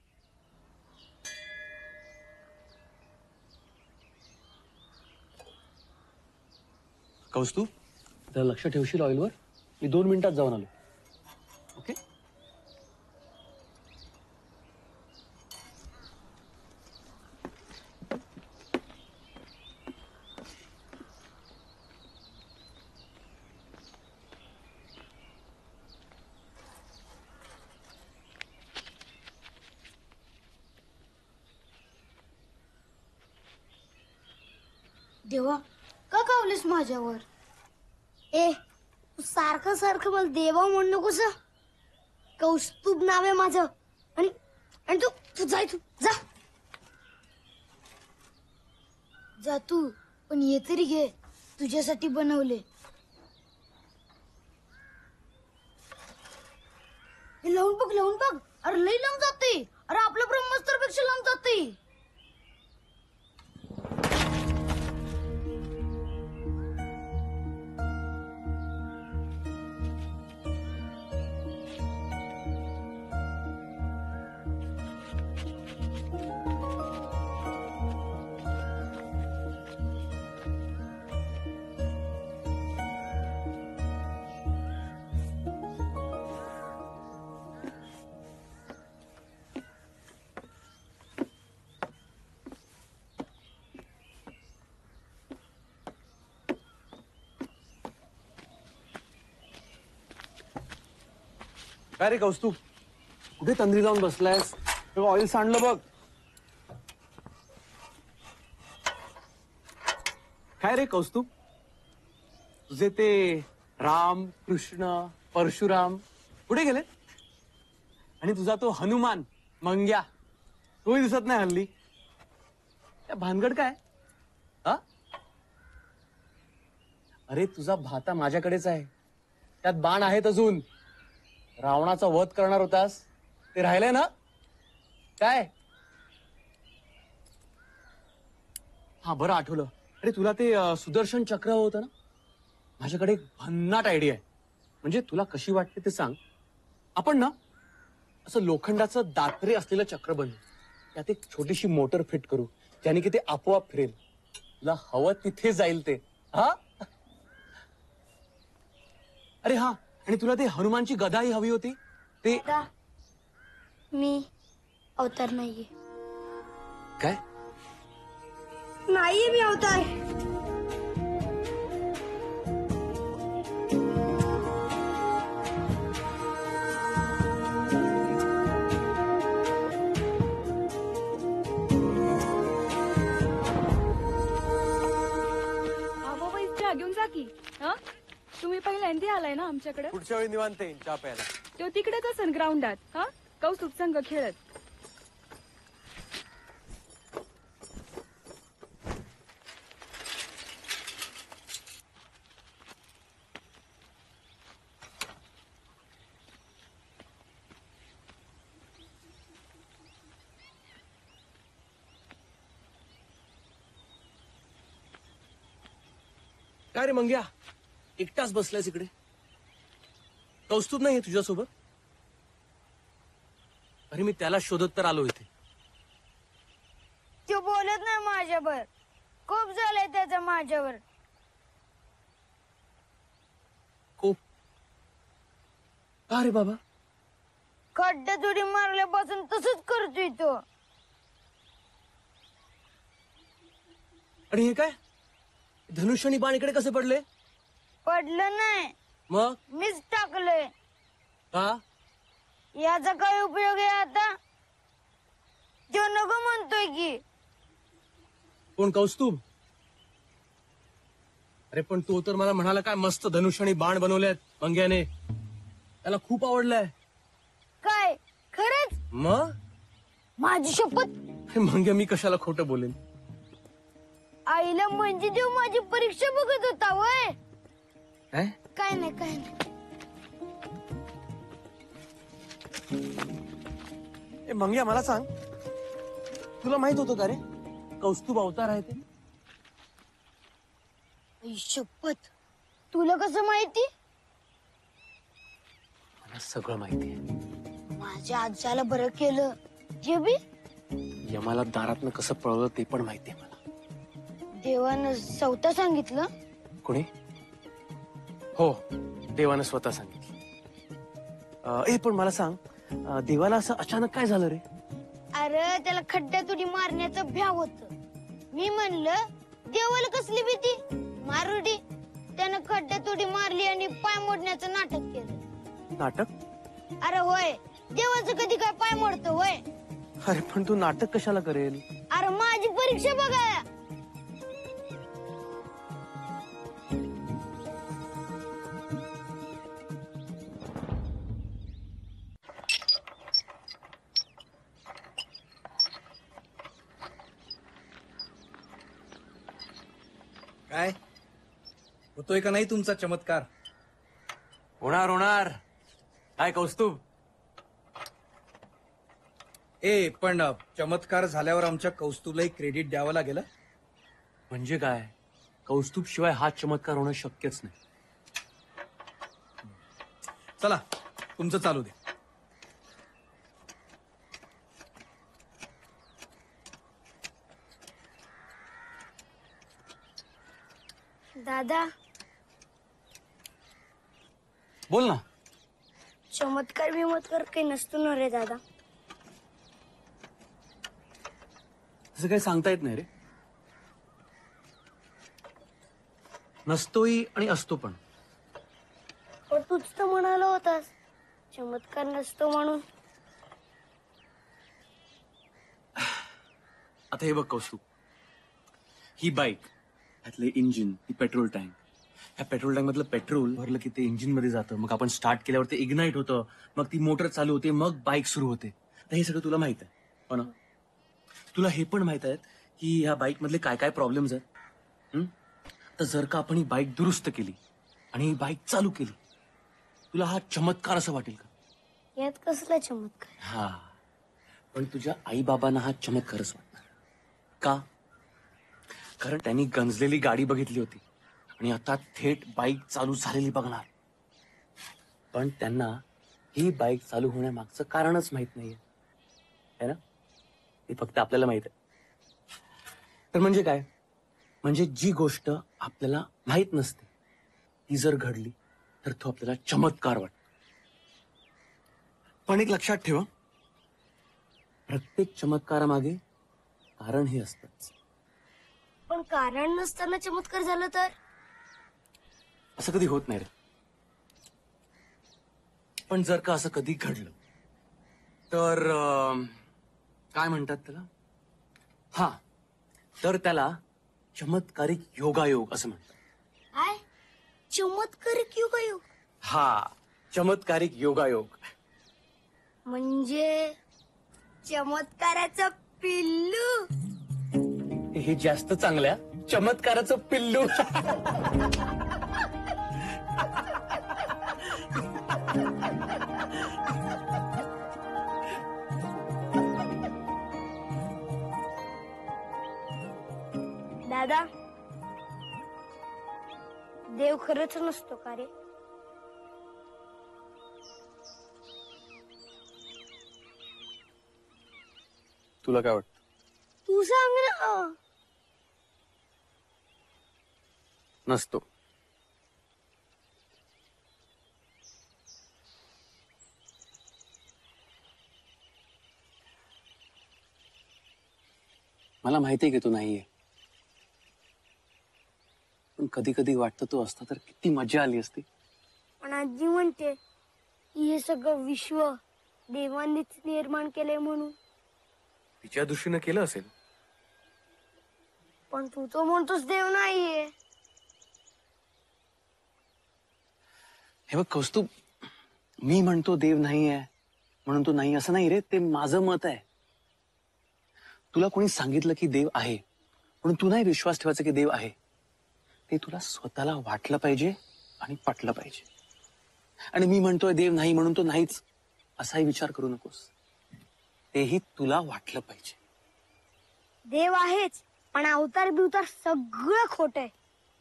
कौस्तुभ, जरा लक्ष ठेवशील ऑइलवर. मी दोन मिनिटात जाऊन आलो. ओके. देवा, का कावलीस माझ्यावर? ए, तू सारखं सारखं मला देवा म्हणू नकोस. कौस्तुभ नाव आहे माझं. आणि आणि तू तू जाय तू जा जा तू. पण ये तरी घे, तुझ्यासाठी बनवले. हे लावून बघ, लावून बघ. अरे लई लांब जाते. अरे आपल्या ब्रह्मास्त्रापेक्षा लांब जाते. काय रे कौस्तुभ, कुठे तंद्री लावून बसलायस? ऑइल सांडलं बघ. काय रे कौस्तुभ, तुझे ते राम कृष्ण परशुराम कुठे गेले? आणि तुझा तो हनुमान मंग्या तोही दिसत नाही हल्ली. त्या भानगड काय? हा? अरे तुझा भाता माझ्याकडेच आहे. त्यात बाण आहेत अजून. रावणाचा वध करणार होतास ते राहिलंय ना? काय? हा बरं आठवलं. अरे तुला ते अं, सुदर्शन चक्र होतं ना? माझ्याकडे एक भन्नाट आयडिया आहे. म्हणजे तुला कशी वाटते ते सांग. आपण ना असं लोखंडाचं दात्रे असलेलं चक्र बनवू. त्यात एक छोटीशी मोटर फिट करू, ज्याने की ते आपोआप फिरेल. तुला हवं तिथे जाईल ते. हा? अरे हा, आणि तुला ते हनुमानची गदाही हवी होती ते. मी अवतार नाहीये. काय? नाहीये मी अवतार. घेऊन जा की. हं? तुम्ही पहिल्यांदा आलाय ना आमच्याकडे? पुढच्या वेळी निवांत येईन चहा प्यायला. तो तिकडेच असेल ग्राउंडात. हा, कौस्तुभ संघ खेळत. काय रे मंग्या, एकटाच बसलायस इकडे? कौस्तुभ नाही तुझ्यासोबत? अरे मी त्याला शोधत तर आलो इथे. तो बोलत नाही माझ्यावर. खूप झालंय त्याचं माझ्यावर. खूप? का रे बाबा? खड्ड्यात उडी मारल्यापासून तसंच करतोय तो. आणि हे काय, धनुष्य आणि बाण इकडे कसे पडले? पडलं नाही, मग मीच टाकलंय. का? याचा काय उपयोग आहे आता? तो नको म्हणतोय की. कोण, कौस्तुभ? अरे पण तो तर मला म्हणाला काय मस्त धनुष्य आणि बाण बनवलेत मंग्याने. त्याला खूप आवडलंय. काय खरंच? मग माझी शपथ. मग मी कशाला खोटं बोलेन. आईला म्हणजे देव माझी परीक्षा बघत होता वय. काय काय नाही काय नाही. ए मंग्या मला सांग, तुला माहित होतं का रे कौस्तुभ अवतार आहे ते? आई शपथ. तुला कसं माहिती? मला सगळं माहिती आहे. माझ्या आजाला बरं केलं. जे बी यमाला दारातनं कसं पळवलं ते पण माहिती आहे मला. देवानं स्वतः सांगितलं. कोणी? हो, देवानं स्वतः सांगितलं. अं, ए पण मला सांग, अं, देवाला असं अचानक काय झालं रे? अरे त्याला खड्ड्यात उडी मारण्याचं भ्याव होत. मी म्हणलं देवाला कसली भीती, मारुडी. त्यानं खड्ड्यात उडी मारली आणि पाय मोडण्याचं नाटक केलं. नाटक? अरे होय, देवाचं कधी काय पाय मोडतं होय? अरे पण तू नाटक कशाला करेल? अरे माझी परीक्षा बघा. काय होतोय का नाही तुमचा चमत्कार? होणार होणार. काय कौस्तुभ? ए पण चमत्कार झाल्यावर आमच्या कौस्तुभलाही क्रेडिट द्यावं लागेल. म्हणजे काय? कौस्तुभ शिवाय हा चमत्कार होणं शक्यच नाही. चला तुमचं चालू दे. दादा बोल ना. चमत्कार बिमत्कार काही नसतो ना रे दादा? असं काही सांगता येत नाही रे. नसतोही आणि असतो पण. पण तूच तर म्हणाला होतास चमत्कार नसतो म्हणून. आता हे बघ कौस्तुभ, ही बाईक, ह्यातले इंजिन, ही पेट्रोल टँक. ह्या पेट्रोल टँक मधलं पेट्रोल भरलं की ते इंजिन मध्ये जातं. मग आपण स्टार्ट केल्यावर ते इग्नाइट होतं. मग ती मोटर चालू होते. मग बाईक सुरू होते. तर हे सगळं तुला माहित आहे हो ना? तुला हे पण माहित आहे की ह्या बाईक मधले काय काय प्रॉब्लेम्स आहेत. हं? तर जर का आपण ही बाईक दुरुस्त केली आणि ही बाईक चालू केली, तुला हा चमत्कार असं वाटेल का? यात कसला चमत्कार? हा, पण तुझ्या आई बाबांना हा चमत्कारच वाटणार. का? कारण त्यांनी गंजलेली गाडी बघितली होती आणि आता थेट बाईक चालू झालेली बघणार. पण त्यांना ही बाईक चालू होण्यामागचं कारणच माहित नाहीये है ना? ते फक्त आपल्याला माहित आहे. तर म्हणजे काय? म्हणजे जी गोष्ट आपल्याला माहित नसते ती जर घडली तर तो आपल्याला चमत्कार वाटतो. पण एक लक्षात ठेवा, प्रत्येक चमत्कारामागे कारण हे असतंच. पण कारण नसताना चमत्कार झालं तर? असं कधी होत नाही रे. पण जर का असं कधी घडलं तर अं, काय म्हणतात त्याला? हा, तर त्याला चमत्कारिक योगायोग असं म्हणतात. काय? चमत्कारिक योगायोग? हा, चमत्कारिक योगायोग. म्हणजे चमत्काराचं पिल्लू. हे जास्त चांगल्या चमत्काराचं पिल्लू. दादा, देव खरंच नसतो का रे? तुला काय वाटतं? तू सांग ना. नसतो. मला माहितीये की तू नाहीये, पण कधी कधी वाटतं तू असता तर किती मजा आली असती. पण आजी म्हणते की हे सगळं विश्व देवांनीच निर्माण केलंय म्हणून. तिच्या दृष्टीनं केलं असेल. पण तू तो म्हणतोस देव नाहीये. हे बघ कौस्तुभ, मी म्हणतो देव नाही आहे म्हणून तो नाही असं नाही रे, ते माझं मत आहे. तुला कोणी सांगितलं की देव आहे म्हणून तू नाही विश्वास ठेवायचा की देव आहे. ते तुला स्वतःला वाटलं पाहिजे आणि पटलं पाहिजे. आणि मी म्हणतोय देव नाही म्हणून तो नाहीच असाही विचार करू नकोस. तेही तुला वाटलं पाहिजे. देव आहेच, पण अवतार बिवतार सगळं खोट आहे.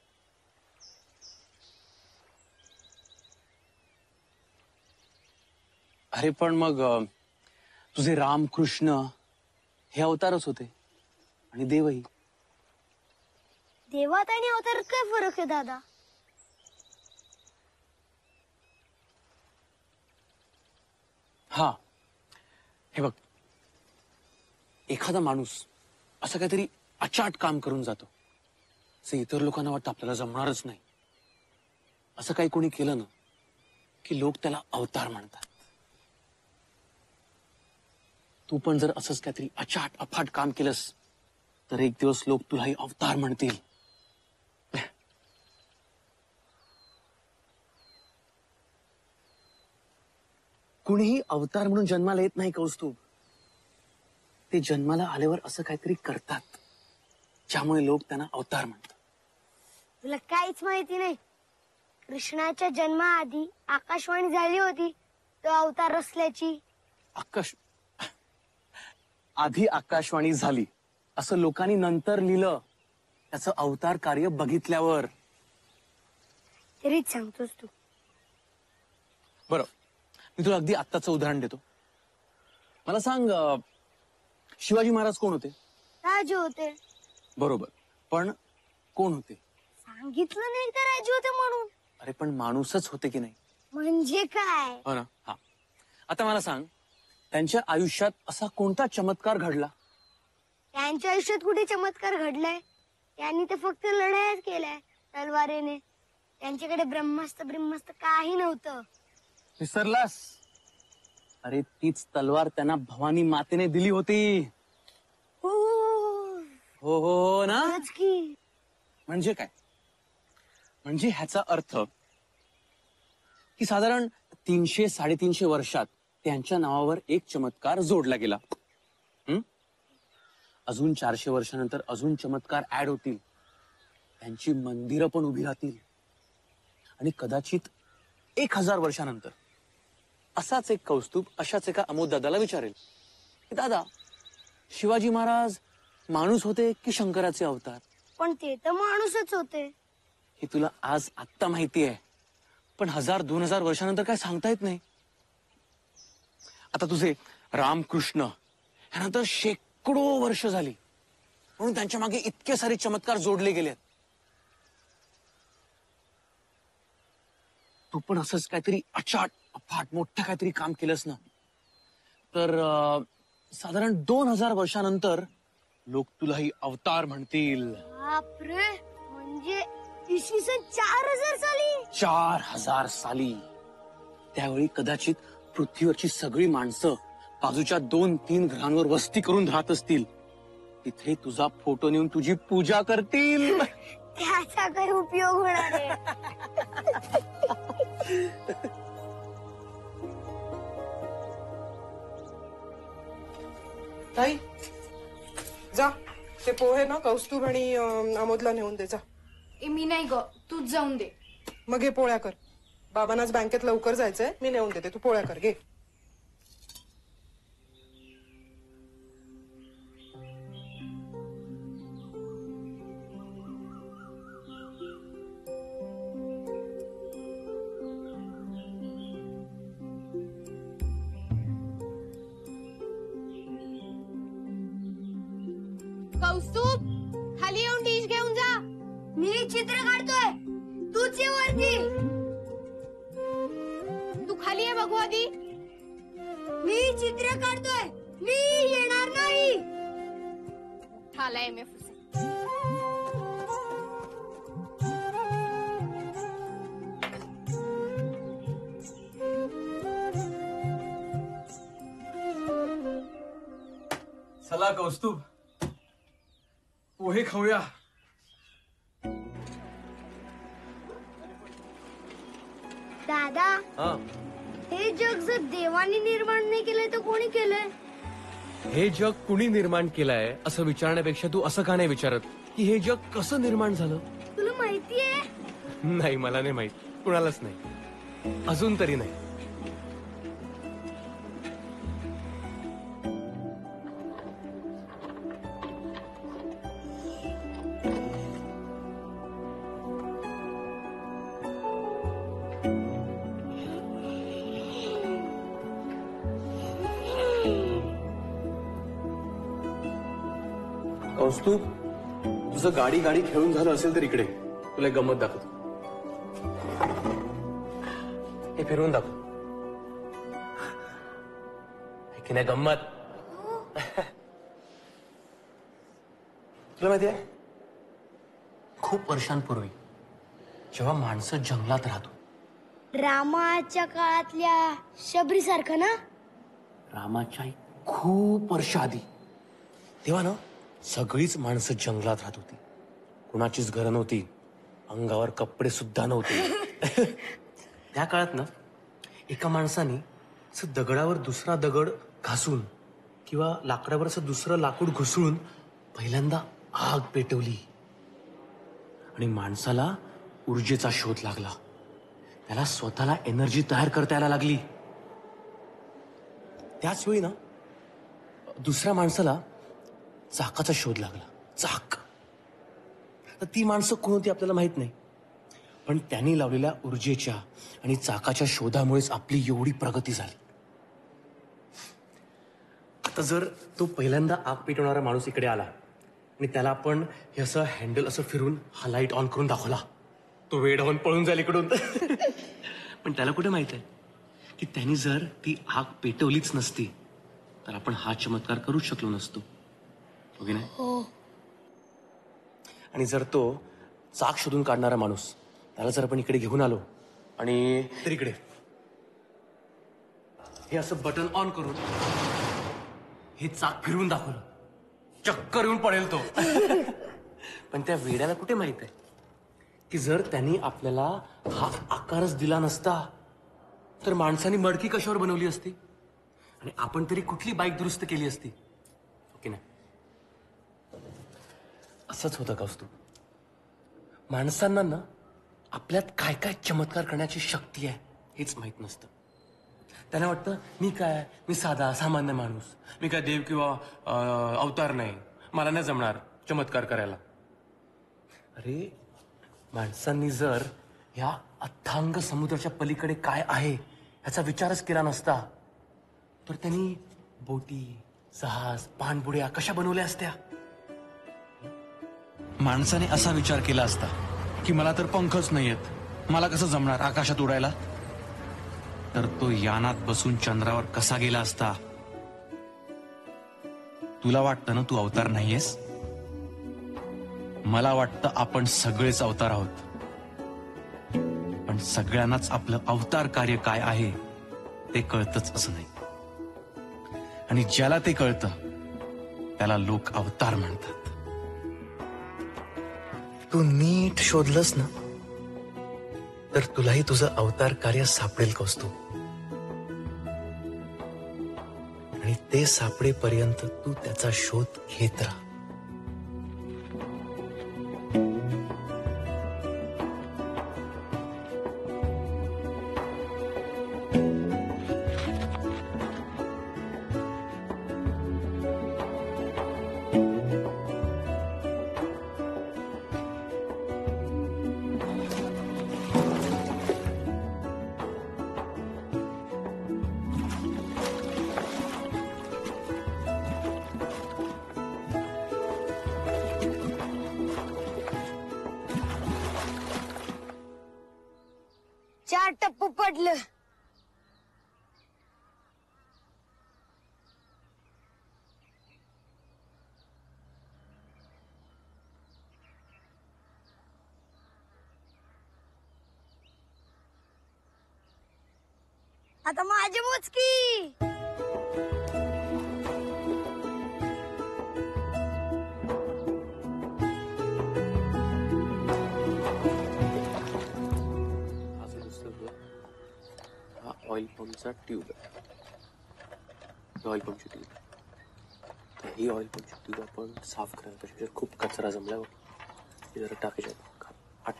अरे पण मग अं, तुझे राम कृष्ण हे अवतारच होते आणि देवही. देवात आणि अवतारात काय फरक आहे दादा? हा हे बघ, एखादा माणूस असं काहीतरी अचाट काम करून जातो जे इतर लोकांना वाटतं आपल्याला जमणारच नाही. असं काही कोणी केलं ना की लोक त्याला अवतार म्हणतात. तू पण जर असंच काहीतरी अचाट अफाट काम केलंस तर एक दिवस लोक तुलाही अवतार म्हणतील. कुणीही अवतार म्हणून जन्माला येत नाही कौस्तुभ. ते जन्माला आल्यावर असं काहीतरी करतात ज्यामुळे लोक त्यांना अवतार म्हणतात. तुला काहीच माहिती नाही. कृष्णाच्या जन्माआधी आकाशवाणी झाली होती तो अवतार रचल्याची. आकाश आधी आकाशवाणी झाली असं लोकांनी नंतर लिहिलं त्याचं अवतार कार्य बघितल्यावर. तरीच सांगतोस तू. बरं, मी तुला अगदी आत्ताचं उदाहरण देतो. मला सांग, अं, शिवाजी महाराज कोण होते? राजे होते. बरोबर, पण कोण होते? सांगितलं नाही तर राजे होते म्हणून. अरे पण माणूसच होते की नाही? म्हणजे काय? हो ना. हा, आता मला सांग, त्यांच्या आयुष्यात असा कोणता चमत्कार घडला? त्यांच्या आयुष्यात कुठे चमत्कार घडलाय? त्यांनी तर फक्त लढायाच केलाय तलवारीने. त्यांच्याकडे ब्रह्मास्त्र ब्रह्मास्त्र काही नव्हतं. विसरलास? अरे तीच तलवार त्यांना भवानी मातेने दिली होती. हो हो हो ना. की म्हणजे काय? म्हणजे ह्याचा अर्थ की साधारण तीनशे साडेतीनशे वर्षात त्यांच्या नावावर एक चमत्कार जोडला गेला. हं? अजून चारशे वर्षानंतर अजून चमत्कार ऍड होतील. त्यांची मंदिरं पण उभी राहतील. आणि कदाचित एक हजार वर्षानंतर असाच एक कौस्तुभ अशाच एका अमोद दादाला विचारेल की दादा, शिवाजी महाराज माणूस होते की शंकराचे अवतार? पण ते तर माणूसच होते. हे तुला आज आत्ता माहिती आहे, पण हजार दोन हजार वर्षानंतर काय सांगता येत नाही. आता तुझे रामकृष्ण ह्यानंतर शेकडो वर्ष झाली म्हणून त्यांच्या मागे इतके सारे चमत्कार जोडले गेले. तू पण असंच काहीतरी अचाट अफाट मोठं काहीतरी काम केलंस ना तर अं, साधारण दोन हजार वर्षानंतर लोक तुलाही अवतार म्हणतील. बापरे, म्हणजे इसवी सन चार हजार साली? चार हजार साली. त्यावेळी कदाचित पृथ्वीवरची सगळी माणसं बाजूच्या दोन तीन ग्रहांवर वस्ती करून राहत असतील. तिथे तुझा फोटो नेऊन तुझी पूजा करतील. त्याचा काही उपयोग होणार आहे? ताई जा, ते पोहे ना कौस्तुभ आणि अं, अमोदला नेऊन दे जा. ए मी नाही ग, तूच जाऊन दे. मग हे पोळ्या कर. बाबांनाच बँकेत लवकर जायचंय, मी नेऊन देते, तू पोळ्या कर. घे. कौस्तुभ, खाली येऊन डिश घेऊन जा. मी चित्र काढतोय, तूच ये वरती. तू खाली ये बघू आधी. मी चित्र काढतोय, मी येणार नाही. ठाला एम एफ चला कौस्तुभ, पोहे खाऊया. दादा, हा, हे जग जर देवाने निर्माण नाही केलंय तर कोणी केलंय? हे जग कुणी निर्माण केलंय असं विचारण्यापेक्षा तू असं का नाही विचारत की हे जग कसं निर्माण झालं? तुला माहितीये? नाही, मला नाही माहित, कुणालाच नाही, अजून तरी नाही. कौस्तुभ, तुझं गाडी गाडी खेळून झालं असेल तर इकडे तुला एक गंमत दाखवतो. हे फिरवून दाखव. की नाही गंमत? तुला माहिती आहे, खूप वर्षांपूर्वी जेव्हा माणसं जंगलात राहतो, रामाच्या काळातल्या शबरी सारखं ना? रामाच्या खूप वर्ष आधी, तेव्हा ना सगळीच माणसं जंगलात राहत होती. कुणाचीच घरं नव्हती, अंगावर कपडे सुद्धा नव्हते. त्या काळात ना एका माणसाने असं दगडावर दुसरा दगड घासून किंवा लाकडावर असं दुसरं लाकूड घुसळून पहिल्यांदा आग पेटवली आणि माणसाला ऊर्जेचा शोध लागला. त्याला स्वतःला एनर्जी तयार करता यायला लागली. त्याच वेळी ना दुसऱ्या माणसाला चाकाचा शोध लागला. चाक. तर ती माणसं कोण होती आपल्याला माहित नाही, पण त्यांनी लावलेल्या ऊर्जेच्या आणि चाकाच्या शोधामुळेच आपली एवढी प्रगती झाली. आता जर तो पहिल्यांदा आग पेटवणारा माणूस इकडे आला आणि त्याला आपण हे असं हँडल असं फिरून हा लाईट ऑन करून दाखवला, तो वेड होऊन पळून जाईल इकडून. पण त्याला कुठे माहित आहे की त्यांनी जर ती आग पेटवलीच नसती तर आपण हा चमत्कार करूच शकलो नसतो, हो की नाही? आणि जर तो चाक शोधून काढणारा माणूस, त्याला जर आपण इकडे घेऊन आलो आणि तर इकडे हे असं बटन ऑन करून हे चाक फिरवून दाखवलं, चक्कर येऊन पडेल तो. पण त्या वेड्याला कुठे माहित आहे की जर त्यांनी आपल्याला हा आकारच दिला नसता तर माणसाने मडकी कशावर बनवली असती आणि आपण तरी कुठली बाईक दुरुस्त केली असती, ओके ना? असंच होतं कौस्तुभ. माणसांना ना आपल्यात काय काय चमत्कार करण्याची शक्ती आहे हेच माहित नसतं. त्यांना वाटतं मी काय, मी साधा सामान्य माणूस, मी काय देव किंवा अं, अवतार नाही, मला नाही जमणार चमत्कार करायला. अरे माणसांनी जर ह्या अथांग समुद्राच्या पलीकडे काय आहे ह्याचा विचारच केला नसता तर त्यांनी बोटी, जहाज, पाणबुड्या कशा बनवल्या असत्या? माणसाने असा विचार केला असता की मला तर पंखच नाहीयेत, मला कसं जमणार आकाशात उडायला, तर तो यानात बसून चंद्रावर कसा गेला असता? तुला वाटतं ना तू अवतार नाहीयेस? मला वाटतं आपण सगळेच अवतार आहोत, पण सगळ्यांनाच आपलं अवतार कार्य काय आहे ते कळतच असं नाही. आणि ज्याला ते कळतं त्याला लोक अवतार म्हणतात. तू नीट शोधलंस ना तर तुलाही तुझं अवतार कार्य सापडेल कौस्तुभ. आणि ते सापडेपर्यंत तू त्याचा शोध घेत राहा. चार टप्पू पडलं. आता माझी मोजकी. ऑइल पंप पंपचा ट्यूब आहे, ऑइल पंपची ट्यूब. तर ही ऑइल पंपची ट्यूब आपण साफ करायला पाहिजे. त्याच्यात खूप कचरा जमला बघ, हे जरा टाकायच्या आठ.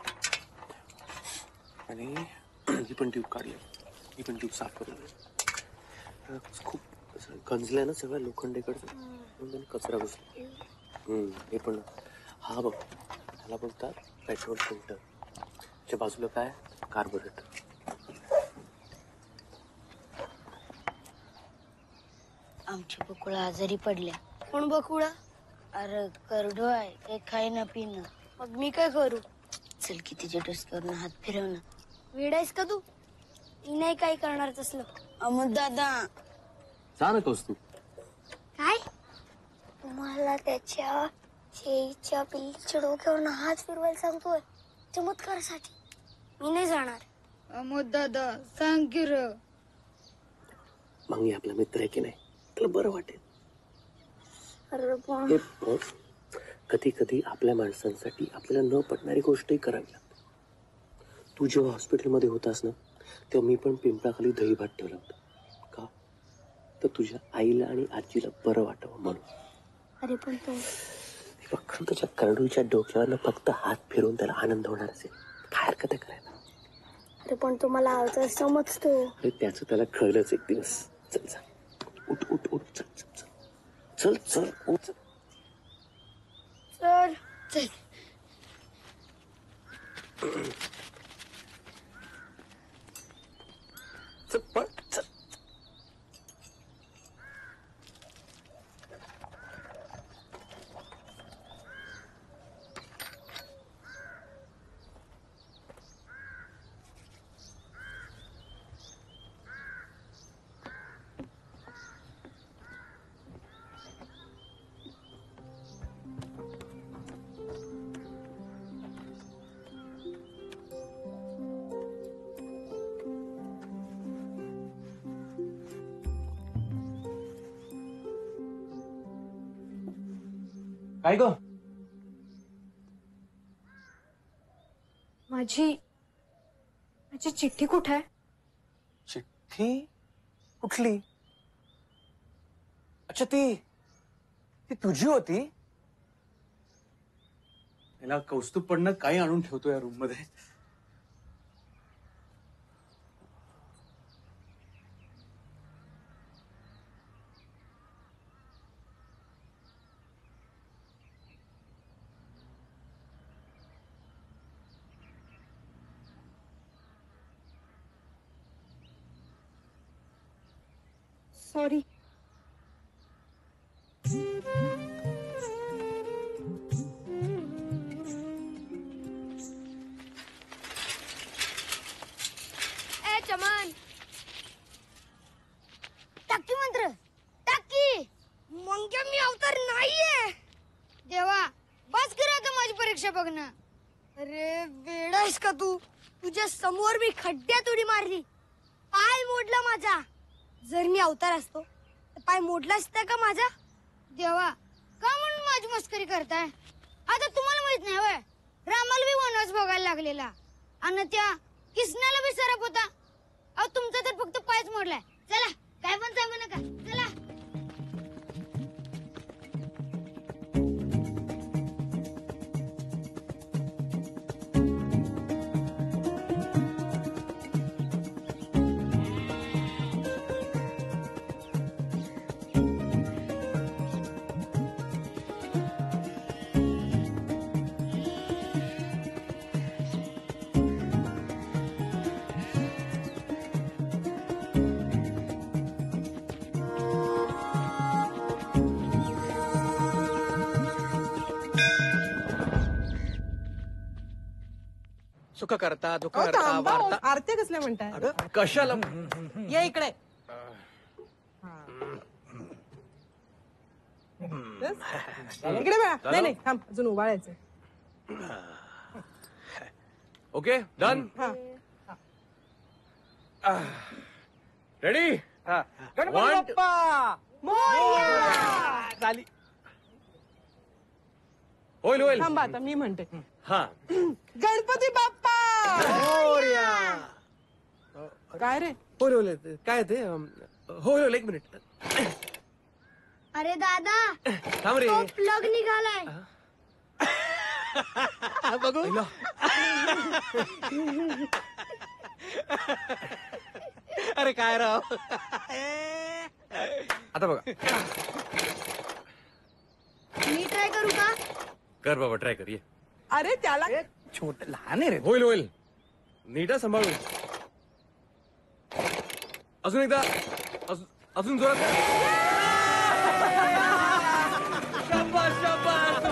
आणि ही पण ट्यूब काढली, ही पण ट्यूब साफ करून खूप गंजलंय ना सगळं लोखंडेकडचं, म्हणून कचरा घुसला. हम्म हे पण हा बघ, ह्याला बोलतात पेट्रोल फिल्टर. त्याच्या बाजूला काय कार्बोरेटर. आमच्या बकुळा आजारी पडल्या. कोण बकुळा? अरे करडो आहे, ते खाय ना पिणं. मग मी काय करू? चल की तिच्या डोसक्यावरनं हात फिरव ना. वेडायस का तू? मी नाही काय करणार तसलं. अमोल दादा जा ना कौस्तुभ. काय? तुम्हाला त्याच्या शेळीच्या पिल्लीच्या डोक्यावरनं हात फिरवायला सांगतोय चमत्कारासाठी. मी नाही जाणार. अमोल दादा सांग की र. मग आपला मित्र आहे की नाही, तुला बरं वाटेल. अरे पण हे बघ, कधी कधी आपल्या माणसांसाठी आपल्याला न पटणारी गोष्टही करावी लागते. तू जेव्हा हॉस्पिटलमध्ये होतास ना, तेव्हा मी पण पिंपळाखाली दही भात ठेवला होता. का? तर तुझ्या आईला आणि आजीला बरं वाटावं म्हणून. अरे पण तो बघ, त्याच्या करडूच्या डोक्यावर फक्त हात फिरून त्याला आनंद होणार असेल, काय हरकत आहे करायला. अरे पण तुम्हाला आवडतं समजतो. अरे त्याचं त्याला कळलंच एक दिवस. चल चल उठ उठ उठ चल चल चल चल चल उठ चल. चल चल. चल पळ चल. काय ग? माझी माझी चिठ्ठी कुठे आहे? चिठ्ठी कुठली? अच्छा ती ती तुझी होती. याला कौस्तुभ पडणं काही आणून ठेवतो या रूम मध्ये. सॉरी. ए चमन, टाकी मंत्र टाकी. मंग्या मी अवतार नाहीये. देवा बस करा का माझी परीक्षा बघणं. अरे वेडायस का तू? तुझ्या समोर मी खड्ड्यात उडी मारली, पाय मोडला माझा. जर मी अवतार असतो तर पाय मोडला असता का माझा? देवा का म्हणून माझी मस्करी करताय? आता तुम्हाला माहित नाही होय, रामाला बी वनवास बघायला लागलेला आणि त्या किसनाला बी सरप होता. अहो तुमचा तर फक्त पायच मोडलाय. चला काय पण सांगू नका, चला. सुख करता दुःख अहो, करता थांबा, अहो, वार्ता. आरत्या कसल्या म्हणताय? अगं कशाला? या इकडे. बस. इकडे बघा. नाही नाही थांब, अजून उभारायचं. Okay done. Ready? Ganpati One, बाप्पा मोरया! झाली. होईल होईल. थांबा आता मी म्हणते. हा गणपती बाप्पा मोरया! काय रे होईल होईल काय ते अम, होईल होईल एक मिनिट अरे दादा थांब रे. तो प्लग निघालाय. बघू अरे काय राव आता बघा मी ट्राय करू का? कर बाबा ट्राय कर ये. अरे त्याला छोट लहान आहे रे. होईल होईल नीट आहे, सांभाळून. अजून एकदा अजून- अजून जोरात. शाबास, शाबास.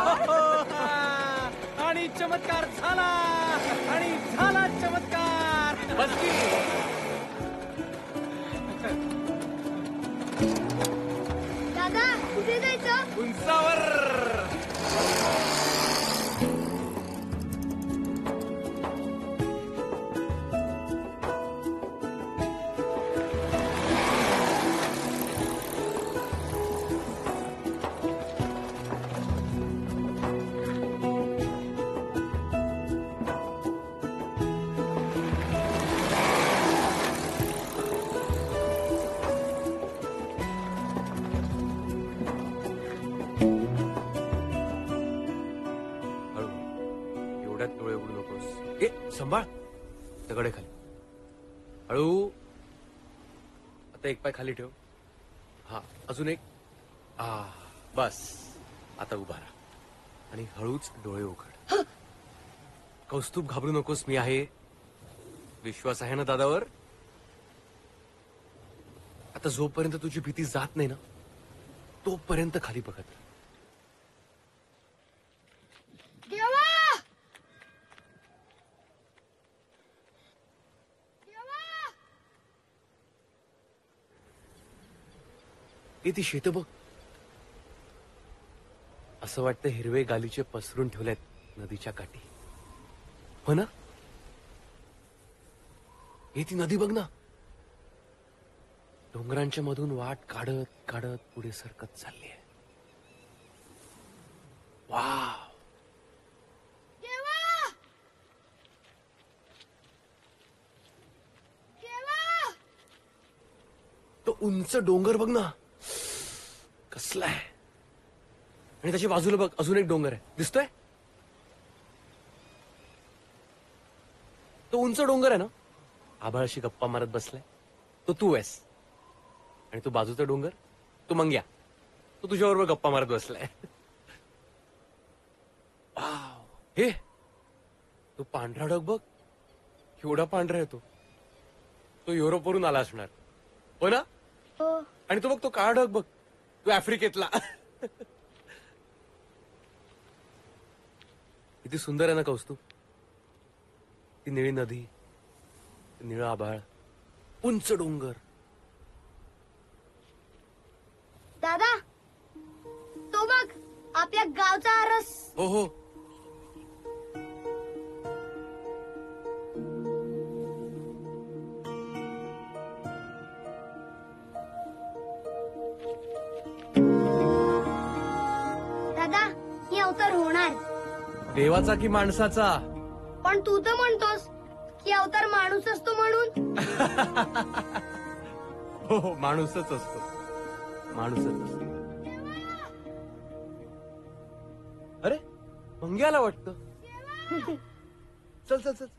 आणि चमत्कार झाला आणि झाला चमत्कार. बस की. दादा कुठे जायचं? उंचावर. डोळे उघडू नकोस. ए संभाळ दगडे खाली. हळू. आता एक पाय खाली ठेव. हा अजून एक. आ बस. आता उभा राहा आणि हळूच डोळे उघड. कौस्तुभ घाबरू नकोस, मी आहे. विश्वास आहे ना दादावर? आता जोपर्यंत तुझी भीती जात नाही ना तोपर्यंत खाली बघत राहा. ए ती शेत बघ. असं वाटतं हिरवे गालीचे पसरून ठेवलेत नदीच्या काठी. हो ना? हे ती नदी बघ ना. डोंगरांच्या मधून वाट काढत काढत पुढे सरकत चालली आहे. वाव. तो उंच डोंगर बघ ना कसला आहे. आणि त्याच्या बाजूला बघ अजून एक डोंगर आहे, दिसतोय? तो उंच डोंगर आहे ना, आभाळाशी गप्पा मारत बसलाय, तो तू आहेस. आणि तो बाजूचा डोंगर तो मंग्या, तो तुझ्याबरोबर गप्पा मारत बसलाय. वाव. हे तो पांढरा ढग बघ, केवढा पांढरा आहे तो. तो युरोपवरून आला असणार, हो ना? आणि तो बघ तो काळा ढग बघ, तो आफ्रिकेतला. किती सुंदर आहे ना कौस्तुभ. ती निळी नदी, निळं आभाळ, उंच डोंगर. दादा तो बघ आपल्या गावचा आरस. हो हो. दादा ही अवतार होणार. देवाचा की माणसाचा? पण तू तर म्हणतोस की अवतार माणूस असतो म्हणून. हो हो माणूसच असतो, माणूसच असतो. अरे मंग्याला वाटतं. चल चल चल चल.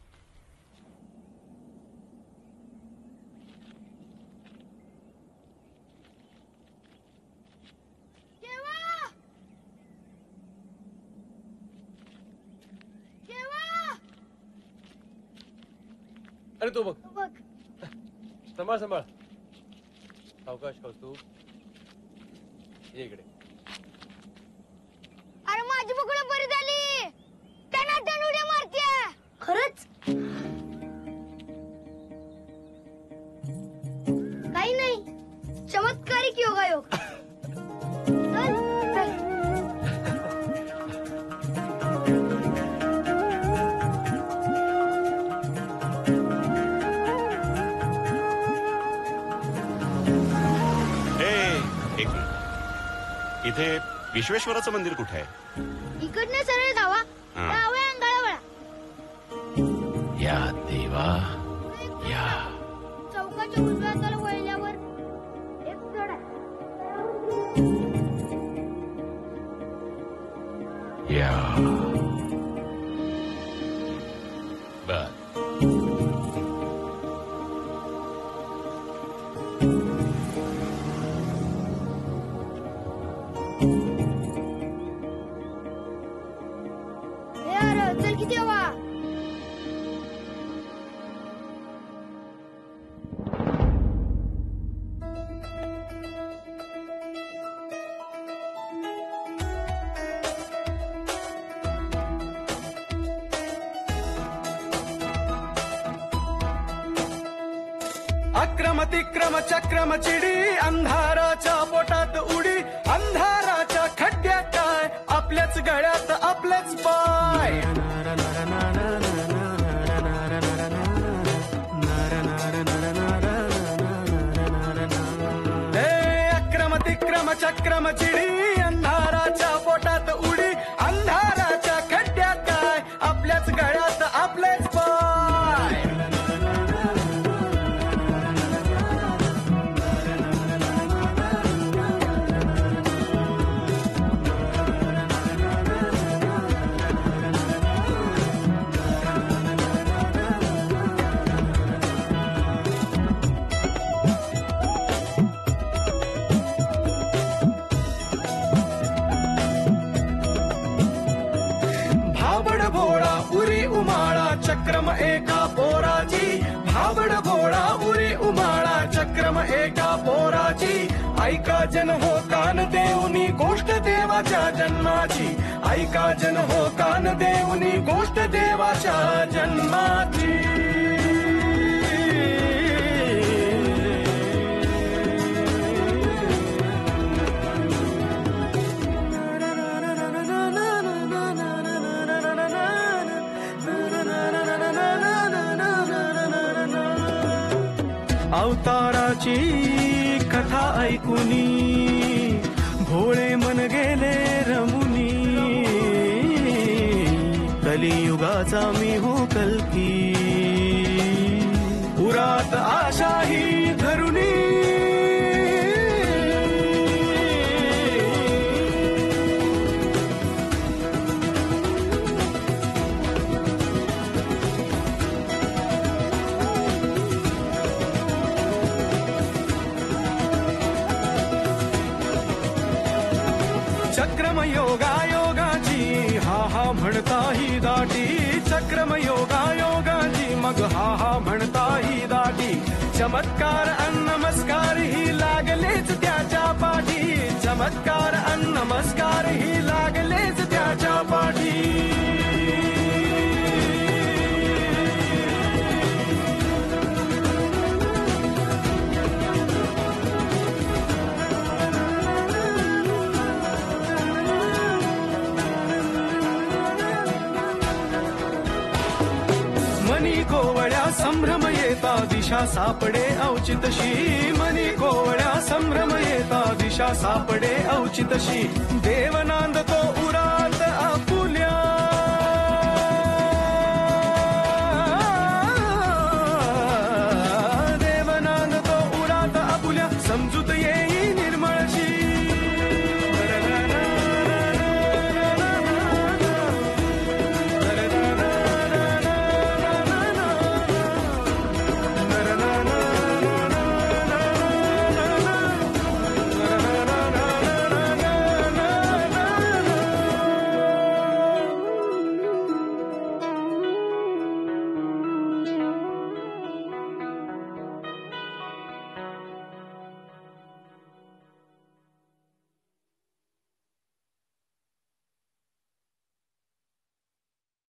अरे तो बघ. सांभाळ सांभाळ. सावकाश कौस्तुभ. ये इकडे. अरे माझी पकड बरी झाली. त्यांना उड्या मारते. खरंच काही नाही, चमत्कारिक योगायोग. चल चल. इथे विश्वेश्वराचं मंदिर कुठे आहे? इकडनं सरळ जावा, हा. डाव्या अंगाला वळा. या देवा या. देवाच्या उजव्या हाताला वळल्यावर एक चढ आहे. या बर ए अरे चल की देवा. अक्रम तिक्रम चक्रम चिडी अंधाराच्या पोटात उडी अंधाराच्या खड्ड्यात काय आपल्याच गळ्यात आपलेच पाय. ए अक्रम तिक्रम चक्रम चिडी अंधाराच्या पोटात उडी अंधाराच्या खड्ड्यात काय आपल्याच गळ्यात आपलेच पाय. भाबड भोळा उरी उमाळा चक्रम एका पोराची भाबड भोळा उरी उमाळा चक्रम एका पोराची ऐका जन हो कान देऊनी गोष्ट देवाच्या जन्माची ऐका जन हो कान देऊनी गोष्ट देवाच्या जन्माची. अवताराची कथा ऐकुनी भोळे मन गेले रमुनी कलियुगाचा मी हो कल्की उरात आशाही धरुनी. चक्रम योगा योगाची हा हा म्हणता ही दाटी चक्रम योगा योगाची मग हा हा म्हणता ही दाटी. चमत्कार अन नमस्कार ही लागलेच त्याच्या पाठी चमत्कार अन नमस्कार ही लागलेच त्याच्या पाठी. मनी कोवळ्या संभ्रम येता दिशा सापडे औचितशी मनी कोवळ्या संभ्रम येता दिशा सापडे औचितशी देव नांदतो उरा